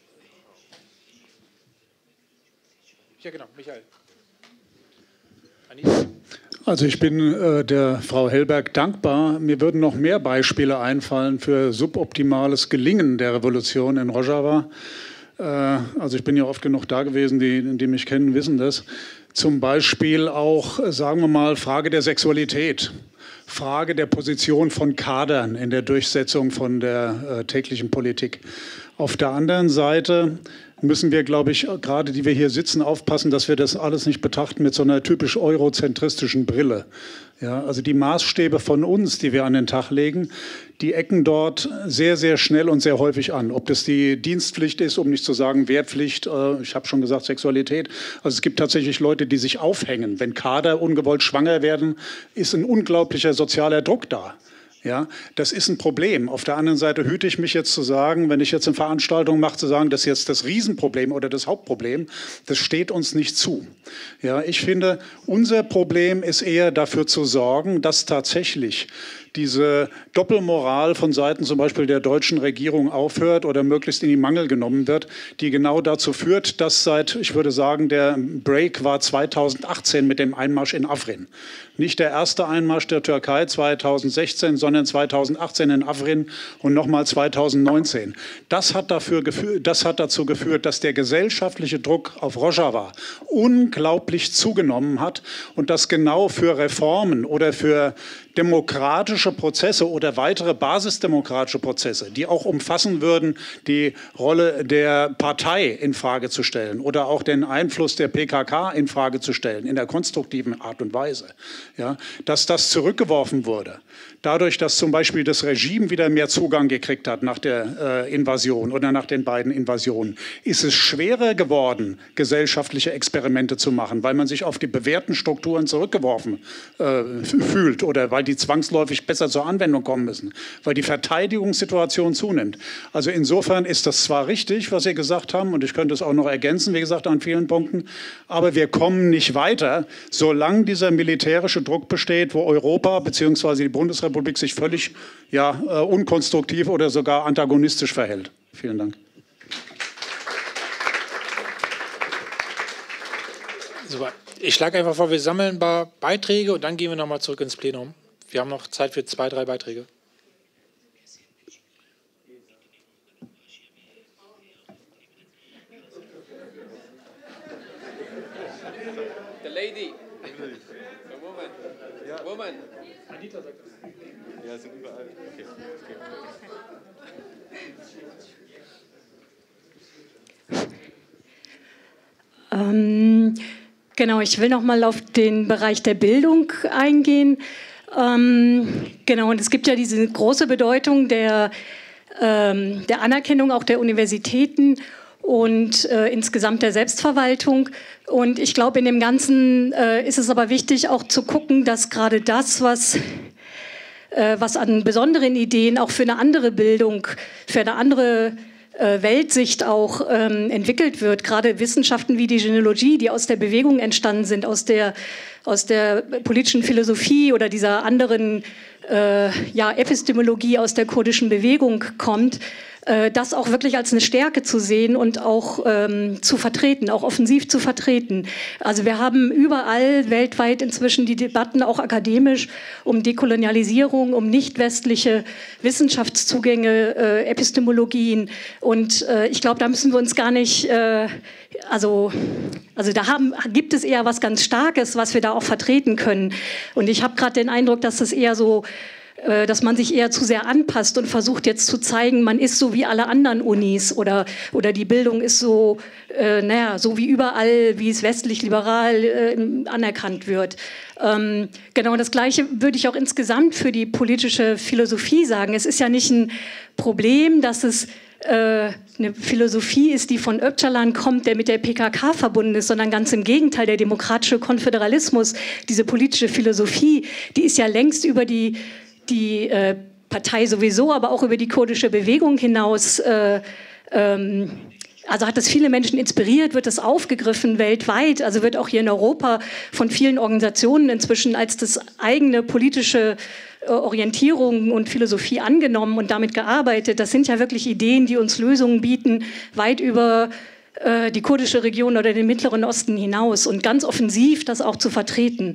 Ja, genau, Michael. Anita. Also ich bin der Frau Hellberg dankbar. Mir würden noch mehr Beispiele einfallen für suboptimales Gelingen der Revolution in Rojava. Also ich bin ja oft genug da gewesen, die mich kennen, wissen das. Zum Beispiel auch, sagen wir mal, Frage der Sexualität, Frage der Position von Kadern in der Durchsetzung von der täglichen Politik. Auf der anderen Seite müssen wir, glaube ich, gerade die wir hier sitzen, aufpassen, dass wir das alles nicht betrachten mit so einer typisch eurozentristischen Brille. Ja, also die Maßstäbe von uns, die wir an den Tag legen, die ecken dort sehr, sehr schnell und sehr häufig an. Ob das die Dienstpflicht ist, um nicht zu sagen Wehrpflicht, ich habe schon gesagt Sexualität. Also es gibt tatsächlich Leute, die sich aufhängen. Wenn Kader ungewollt schwanger werden, ist ein unglaublicher sozialer Druck da. Ja, das ist ein Problem. Auf der anderen Seite hüte ich mich jetzt zu sagen, wenn ich jetzt eine Veranstaltung mache, zu sagen, das ist jetzt das Riesenproblem oder das Hauptproblem, das steht uns nicht zu. Ja, ich finde, unser Problem ist eher dafür zu sorgen, dass tatsächlich diese Doppelmoral von Seiten zum Beispiel der deutschen Regierung aufhört oder möglichst in die Mangel genommen wird, die genau dazu führt, dass ich würde sagen, der Break war 2018 mit dem Einmarsch in Afrin. Nicht der erste Einmarsch der Türkei 2016, sondern 2018 in Afrin und nochmal 2019. Das hat dazu geführt, dass der gesellschaftliche Druck auf Rojava unglaublich zugenommen hat und dass genau für Reformen oder für demokratische demokratische Prozesse oder weitere basisdemokratische Prozesse, die auch umfassen würden, die Rolle der Partei in Frage zu stellen oder auch den Einfluss der PKK in Frage zu stellen, in der konstruktiven Art und Weise, ja, dass das zurückgeworfen wurde. Dadurch, dass zum Beispiel das Regime wieder mehr Zugang gekriegt hat nach der Invasion oder nach den beiden Invasionen, ist es schwerer geworden, gesellschaftliche Experimente zu machen, weil man sich auf die bewährten Strukturen zurückgeworfen fühlt oder weil die zwangsläufig besser zur Anwendung kommen müssen, weil die Verteidigungssituation zunimmt. Also insofern ist das zwar richtig, was Sie gesagt haben, und ich könnte es auch noch ergänzen, wie gesagt, an vielen Punkten, aber wir kommen nicht weiter, solange dieser militärische Druck besteht, wo Europa bzw. die Bundesrepublik sich völlig unkonstruktiv oder sogar antagonistisch verhält. Vielen Dank. Super. Ich schlage einfach vor, wir sammeln ein paar Beiträge und dann gehen wir nochmal zurück ins Plenum. Wir haben noch Zeit für 2, 3 Beiträge. The lady. The woman. Ja. Woman. Anita sagt das. Ja, sind überall. Okay. Genau, ich will noch mal auf den Bereich der Bildung eingehen. Genau, und es gibt ja diese große Bedeutung der Anerkennung auch der Universitäten und insgesamt der Selbstverwaltung. Und ich glaube, in dem Ganzen ist es aber wichtig, auch zu gucken, dass gerade das, was an besonderen Ideen auch für eine andere Bildung, für eine andere Weltsicht auch entwickelt wird. Gerade Wissenschaften wie die Genealogie, die aus der Bewegung entstanden sind, aus der politischen Philosophie oder dieser anderen Epistemologie aus der kurdischen Bewegung kommt, das auch wirklich als eine Stärke zu sehen und auch zu vertreten, auch offensiv zu vertreten. Also wir haben überall weltweit inzwischen die Debatten, auch akademisch, um Dekolonialisierung, um nicht westliche Wissenschaftszugänge, Epistemologien. Und ich glaube, da müssen wir uns gar nicht, gibt es eher was ganz Starkes, was wir da auch vertreten können. Und ich habe gerade den Eindruck, dass das eher so, dass man sich eher zu sehr anpasst und versucht jetzt zu zeigen, man ist so wie alle anderen Unis oder die Bildung ist so, so wie überall, wie es westlich-liberal anerkannt wird. Genau das Gleiche würde ich auch insgesamt für die politische Philosophie sagen. Es ist ja nicht ein Problem, dass es eine Philosophie ist, die von Öcalan kommt, der mit der PKK verbunden ist, sondern ganz im Gegenteil, der demokratische Konföderalismus, diese politische Philosophie, die ist ja längst über die Partei sowieso, aber auch über die kurdische Bewegung hinaus, also hat das viele Menschen inspiriert, wird das aufgegriffen weltweit, also wird auch hier in Europa von vielen Organisationen inzwischen als das eigene politische Orientierung und Philosophie angenommen und damit gearbeitet. Das sind ja wirklich Ideen, die uns Lösungen bieten, weit über die kurdische Region oder den Mittleren Osten hinaus und ganz offensiv das auch zu vertreten.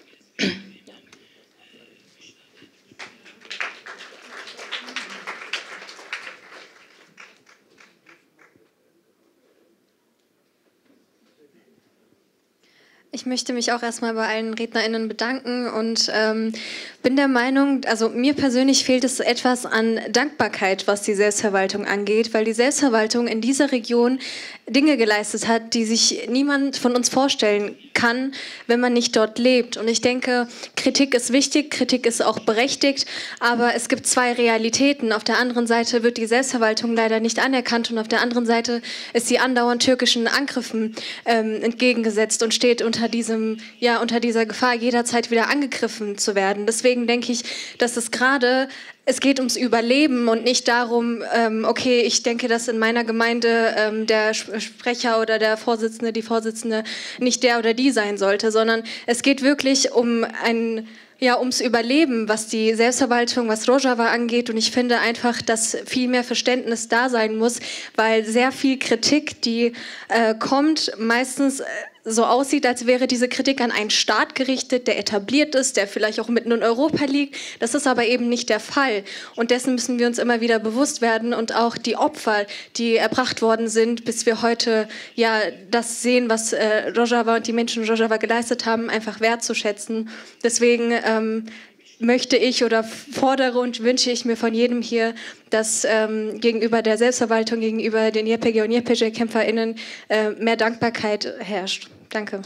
Ich möchte mich auch erstmal bei allen RednerInnen bedanken und bin der Meinung, also mir persönlich fehlt es etwas an Dankbarkeit, was die Selbstverwaltung angeht, weil die Selbstverwaltung in dieser Region Dinge geleistet hat, die sich niemand von uns vorstellen kann, wenn man nicht dort lebt. Und ich denke, Kritik ist wichtig, Kritik ist auch berechtigt, aber es gibt zwei Realitäten. Auf der anderen Seite wird die Selbstverwaltung leider nicht anerkannt und auf der anderen Seite ist sie andauernd türkischen Angriffen entgegengesetzt und steht unter dieser Gefahr, jederzeit wieder angegriffen zu werden. Deswegen denke ich, dass es geht ums Überleben und nicht darum, okay, ich denke, dass in meiner Gemeinde der Sprecher oder der Vorsitzende, die Vorsitzende nicht der oder die sein sollte, sondern es geht wirklich ums Überleben, was die Selbstverwaltung, was Rojava angeht. Und ich finde einfach, dass viel mehr Verständnis da sein muss, weil sehr viel Kritik, die kommt, meistens so aussieht, als wäre diese Kritik an einen Staat gerichtet, der etabliert ist, der vielleicht auch mitten in Europa liegt. Das ist aber eben nicht der Fall. Und dessen müssen wir uns immer wieder bewusst werden und auch die Opfer, die erbracht worden sind, bis wir heute das sehen, was Rojava und die Menschen in Rojava geleistet haben, einfach wertzuschätzen. Deswegen möchte ich oder fordere und wünsche ich mir von jedem hier, dass gegenüber der Selbstverwaltung, gegenüber den YPG und YPG-KämpferInnen mehr Dankbarkeit herrscht. Danke.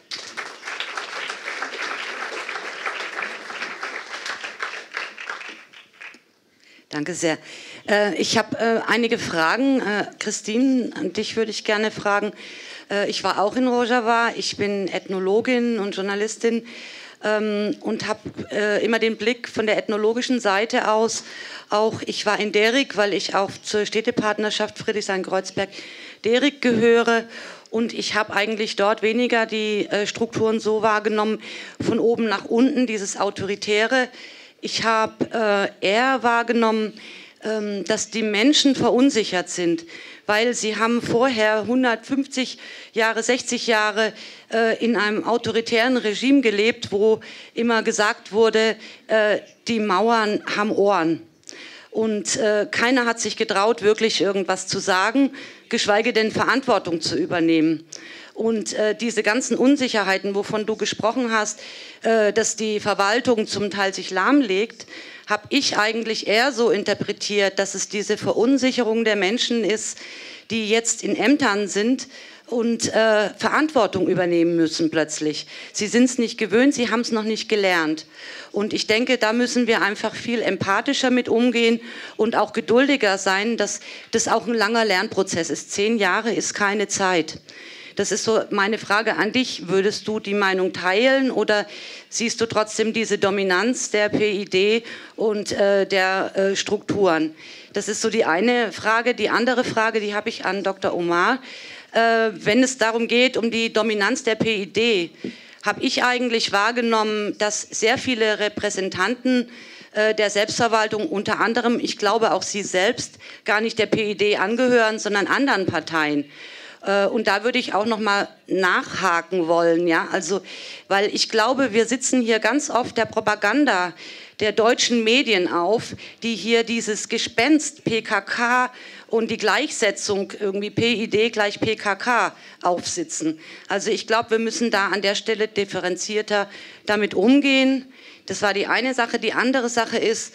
Danke sehr. Ich habe einige Fragen. Christine, an dich würde ich gerne fragen. Ich war auch in Rojava. Ich bin Ethnologin und Journalistin und habe immer den Blick von der ethnologischen Seite aus. Auch ich war in Derik, weil ich auch zur Städtepartnerschaft Friedrichshain-Kreuzberg-Derik gehöre. Und ich habe eigentlich dort weniger die Strukturen so wahrgenommen, von oben nach unten, dieses Autoritäre. Ich habe eher wahrgenommen, dass die Menschen verunsichert sind, weil sie haben vorher 150 Jahre, 60 Jahre in einem autoritären Regime gelebt, wo immer gesagt wurde, die Mauern haben Ohren. Und keiner hat sich getraut, wirklich irgendwas zu sagen, geschweige denn Verantwortung zu übernehmen. Und diese ganzen Unsicherheiten, wovon du gesprochen hast, dass die Verwaltung zum Teil sich lahmlegt, habe ich eigentlich eher so interpretiert, dass es diese Verunsicherung der Menschen ist, die jetzt in Ämtern sind und Verantwortung übernehmen müssen plötzlich. Sie sind es nicht gewöhnt, sie haben es noch nicht gelernt. Und ich denke, da müssen wir einfach viel empathischer mit umgehen und auch geduldiger sein, dass das auch ein langer Lernprozess ist. 10 Jahre ist keine Zeit. Das ist so meine Frage an dich. Würdest du die Meinung teilen oder siehst du trotzdem diese Dominanz der PID und der Strukturen? Das ist so die eine Frage. Die andere Frage, die habe ich an Dr. Omar. Wenn es darum geht, um die Dominanz der PID, habe ich eigentlich wahrgenommen, dass sehr viele Repräsentanten der Selbstverwaltung, unter anderem, ich glaube auch Sie selbst, gar nicht der PID angehören, sondern anderen Parteien. Und da würde ich auch noch mal nachhaken wollen, ja, also, weil ich glaube, wir sitzen hier ganz oft der Propaganda der deutschen Medien auf, die hier dieses Gespenst PKK und die Gleichsetzung irgendwie PID gleich PKK aufsitzen. Also ich glaube, wir müssen da an der Stelle differenzierter damit umgehen. Das war die eine Sache. Die andere Sache ist,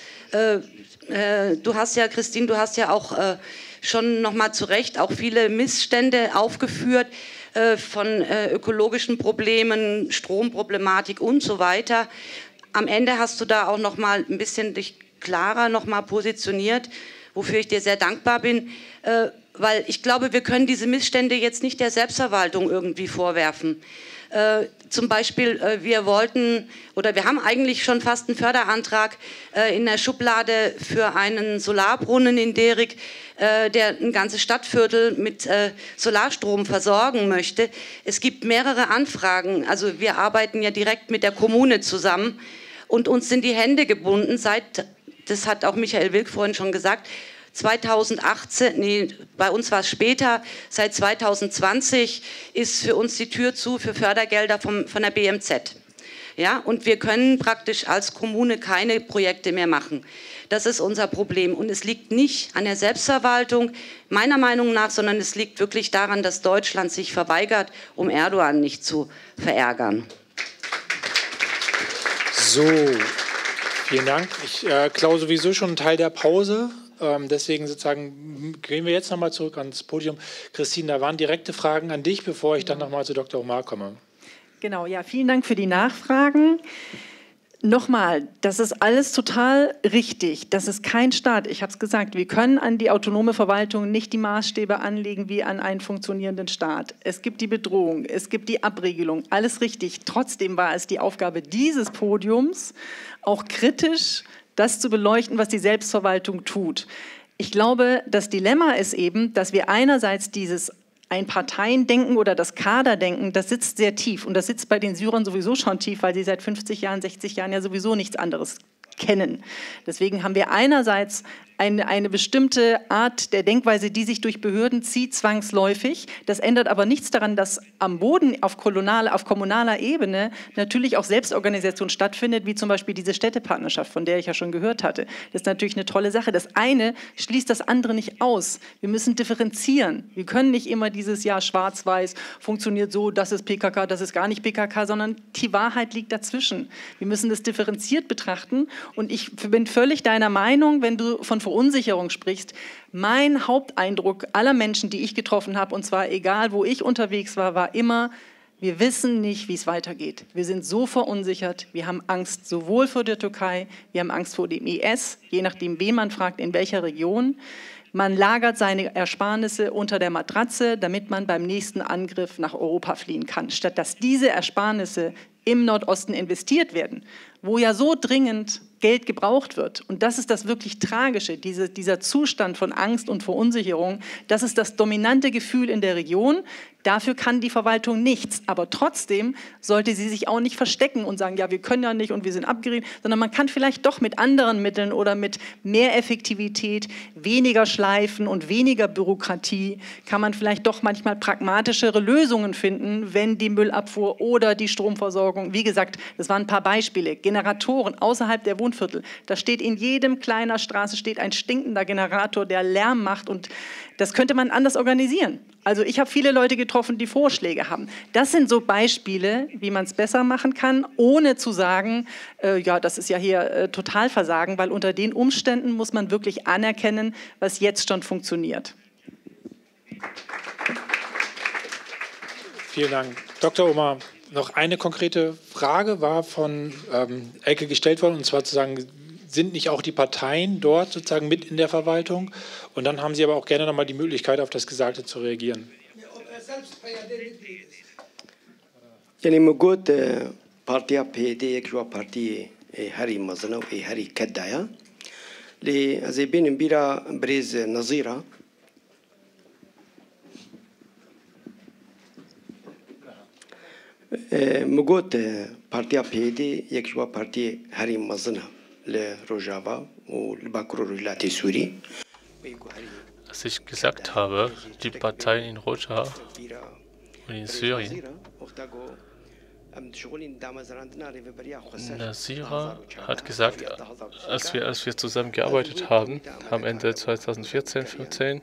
du hast ja, Christine, du hast ja auch schon noch mal zu Recht auch viele Missstände aufgeführt von ökologischen Problemen, Stromproblematik und so weiter. Am Ende hast du da auch noch mal ein bisschen dich klarer noch mal positioniert, wofür ich dir sehr dankbar bin, weil ich glaube, wir können diese Missstände jetzt nicht der Selbstverwaltung irgendwie vorwerfen. Zum Beispiel, wir haben eigentlich schon fast einen Förderantrag in der Schublade für einen Solarbrunnen in Derik, der ein ganzes Stadtviertel mit Solarstrom versorgen möchte. Es gibt mehrere Anfragen, also wir arbeiten ja direkt mit der Kommune zusammen und uns sind die Hände gebunden das hat auch Michael Wilk vorhin schon gesagt, 2018, nee, bei uns war es später, seit 2020 ist für uns die Tür zu für Fördergelder von der BMZ. Ja, und wir können praktisch als Kommune keine Projekte mehr machen. Das ist unser Problem. Und es liegt nicht an der Selbstverwaltung, meiner Meinung nach, sondern es liegt wirklich daran, dass Deutschland sich verweigert, um Erdogan nicht zu verärgern. So, vielen Dank. Ich klaue sowieso schon einen Teil der Pause. Deswegen sozusagen gehen wir jetzt nochmal zurück ans Podium. Christine, da waren direkte Fragen an dich, bevor ich dann nochmal zu Dr. Omar komme. Genau, ja, vielen Dank für die Nachfragen. Nochmal, das ist alles total richtig. Das ist kein Staat. Ich habe es gesagt, wir können an die autonome Verwaltung nicht die Maßstäbe anlegen wie an einen funktionierenden Staat. Es gibt die Bedrohung, es gibt die Abregelung, alles richtig. Trotzdem war es die Aufgabe dieses Podiums, auch kritisch das zu beleuchten, was die Selbstverwaltung tut. Ich glaube, das Dilemma ist eben, dass wir einerseits dieses Einparteiendenken oder das Kaderdenken, das sitzt sehr tief. Und das sitzt bei den Syrern sowieso schon tief, weil sie seit 50 Jahren, 60 Jahren ja sowieso nichts anderes kennen. Deswegen haben wir einerseits eine bestimmte Art der Denkweise, die sich durch Behörden zieht, zwangsläufig. Das ändert aber nichts daran, dass am Boden auf kommunaler Ebene natürlich auch Selbstorganisation stattfindet, wie zum Beispiel diese Städtepartnerschaft, von der ich ja schon gehört hatte. Das ist natürlich eine tolle Sache. Das eine schließt das andere nicht aus. Wir müssen differenzieren. Wir können nicht immer dieses Jahr schwarz-weiß, funktioniert so, das ist PKK, das ist gar nicht PKK, sondern die Wahrheit liegt dazwischen. Wir müssen das differenziert betrachten und ich bin völlig deiner Meinung, wenn du von Verunsicherung sprichst. Mein Haupteindruck aller Menschen, die ich getroffen habe, und zwar egal, wo ich unterwegs war, war immer, wir wissen nicht, wie es weitergeht. Wir sind so verunsichert, wir haben Angst sowohl vor der Türkei, wir haben Angst vor dem IS, je nachdem, wen man fragt, in welcher Region. Man lagert seine Ersparnisse unter der Matratze, damit man beim nächsten Angriff nach Europa fliehen kann. Statt dass diese Ersparnisse im Nordosten investiert werden, wo ja so dringend Geld gebraucht wird. Und das ist das wirklich Tragische, dieser Zustand von Angst und Verunsicherung. Das ist das dominante Gefühl in der Region. Dafür kann die Verwaltung nichts. Aber trotzdem sollte sie sich auch nicht verstecken und sagen, ja, wir können ja nicht und wir sind abgerieben, sondern man kann vielleicht doch mit anderen Mitteln oder mit mehr Effektivität, weniger Schleifen und weniger Bürokratie, kann man vielleicht doch manchmal pragmatischere Lösungen finden, wenn die Müllabfuhr oder die Stromversorgung, wie gesagt, das waren ein paar Beispiele, Generatoren außerhalb der Wohnviertel. Da steht in jedem kleiner Straße steht ein stinkender Generator, der Lärm macht und das könnte man anders organisieren. Also ich habe viele Leute getroffen, die Vorschläge haben. Das sind so Beispiele, wie man es besser machen kann, ohne zu sagen, ja, das ist ja hier Totalversagen, weil unter den Umständen muss man wirklich anerkennen, was jetzt schon funktioniert. Vielen Dank. Dr. Omar, noch eine konkrete Frage war von Elke gestellt worden, und zwar zu sagen, sind nicht auch die Parteien dort sozusagen mit in der Verwaltung? Und dann haben Sie aber auch gerne nochmal die Möglichkeit, auf das Gesagte zu reagieren. يعني موجود بارتيا بيدي كجوا بارتي هاري مزنا وهاري كدايا لزيبين بيرا بريز نظيرة موجود بارتيا بيدي يكجوا بارتي هاري مزنا لروجافا والباكرو رجلاتي سوري. Was ich gesagt habe, die Parteien in Rojava und in Syrien, Nasira hat gesagt, als wir zusammengearbeitet haben, am Ende 2014, 2015,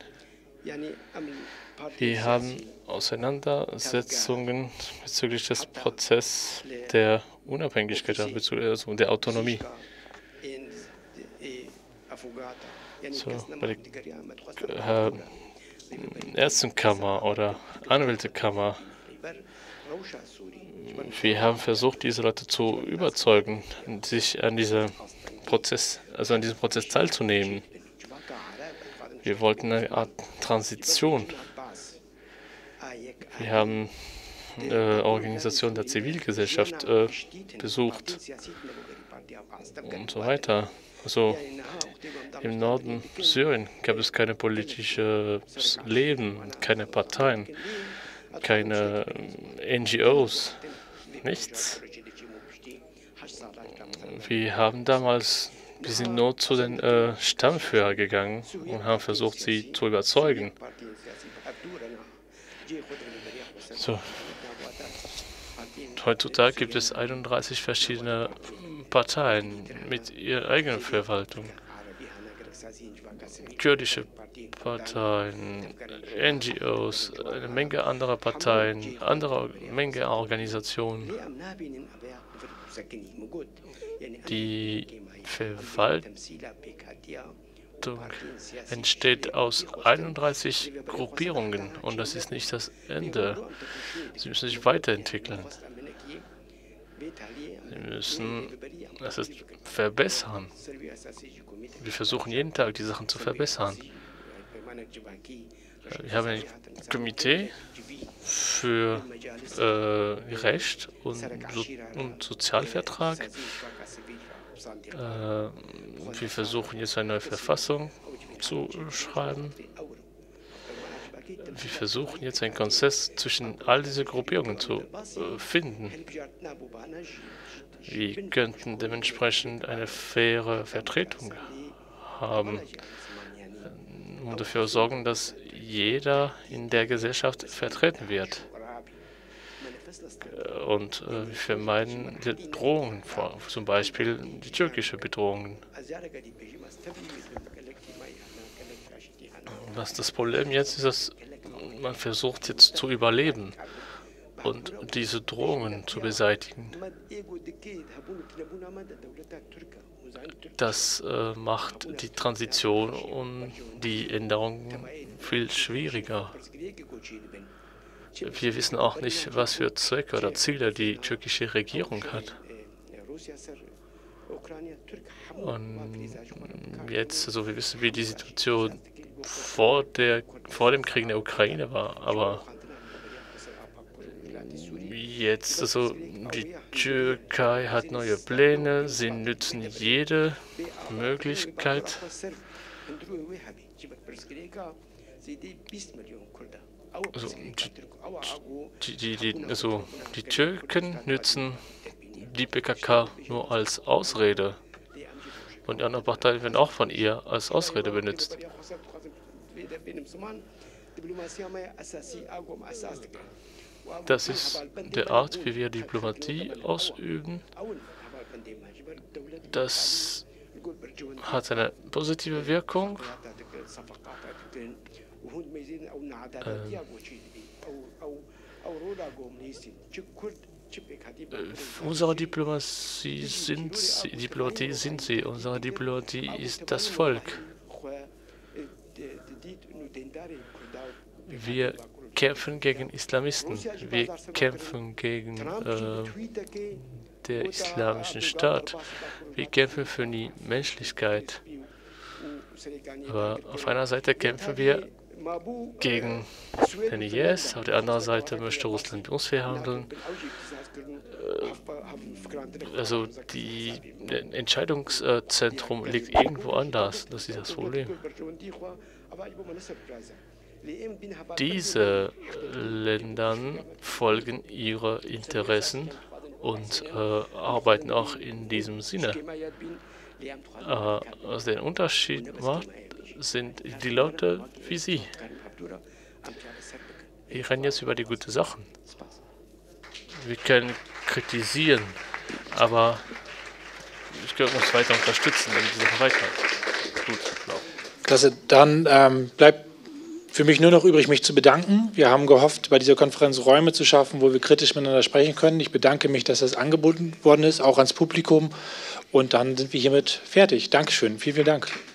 wir haben Auseinandersetzungen bezüglich des Prozesses der Unabhängigkeit, also der Autonomie. So, bei der Ärztekammer oder Anwältekammer. Wir haben versucht, diese Leute zu überzeugen, sich an diesem Prozess teilzunehmen. Wir wollten eine Art Transition. Wir haben Organisationen der Zivilgesellschaft besucht und so weiter. Also im Norden Syrien gab es kein politisches Leben, keine Parteien, keine NGOs, nichts. Wir sind nur zu den Stammführern gegangen und haben versucht, sie zu überzeugen. So. Heutzutage gibt es 31 verschiedene Parteien mit ihrer eigenen Verwaltung. Kurdische Parteien, NGOs, eine Menge anderer Parteien, eine Menge Organisationen. Die Verwaltung entsteht aus 31 Gruppierungen und das ist nicht das Ende. Sie müssen sich weiterentwickeln. Sie müssen es verbessern. Wir versuchen jeden Tag, die Sachen zu verbessern. Wir haben ein Komitee für Recht und Sozialvertrag. Wir versuchen jetzt eine neue Verfassung zu schreiben. wir versuchen jetzt einen Konsens zwischen all diese Gruppierungen zu finden. Wir könnten dementsprechend eine faire Vertretung haben und dafür sorgen, dass jeder in der Gesellschaft vertreten wird. Und wir vermeiden die Drohungen, zum Beispiel die türkische Bedrohungen. Was das Problem jetzt ist, dass man versucht jetzt zu überleben und diese Drohungen zu beseitigen. Das macht die Transition und die Änderungen viel schwieriger. Wir wissen auch nicht, was für Zwecke oder Ziele die türkische Regierung hat. Und jetzt, also wir wissen, wie die Situation vor dem Krieg in der Ukraine war, aber jetzt, also die Türkei hat neue Pläne, sie nützen jede Möglichkeit. Also die Türken nützen die PKK nur als Ausrede und die anderen Parteien werden auch von ihr als Ausrede benutzt. Das ist die Art, wie wir Diplomatie ausüben. Das hat eine positive Wirkung. Unsere Diplomatie sind sie. Unsere Diplomatie ist das Volk. Wir kämpfen gegen Islamisten. Wir kämpfen gegen den islamischen Staat. Wir kämpfen für die Menschlichkeit. Aber auf einer Seite kämpfen wir gegen den IS, auf der anderen Seite möchte Russland mit uns verhandeln. Also das Entscheidungszentrum liegt irgendwo anders. Das ist das Problem. Diese Länder folgen ihre Interessen und arbeiten auch in diesem Sinne. Was den Unterschied macht, sind die Leute wie Sie. Wir reden jetzt über die guten Sachen. Wir können kritisieren, aber ich glaube, uns weiter unterstützen, wenn die Sache weiter gut laufen. Klasse, dann bleibt für mich nur noch übrig, mich zu bedanken. Wir haben gehofft, bei dieser Konferenz Räume zu schaffen, wo wir kritisch miteinander sprechen können. Ich bedanke mich, dass das angeboten worden ist, auch ans Publikum. Und dann sind wir hiermit fertig. Dankeschön. Vielen, vielen Dank.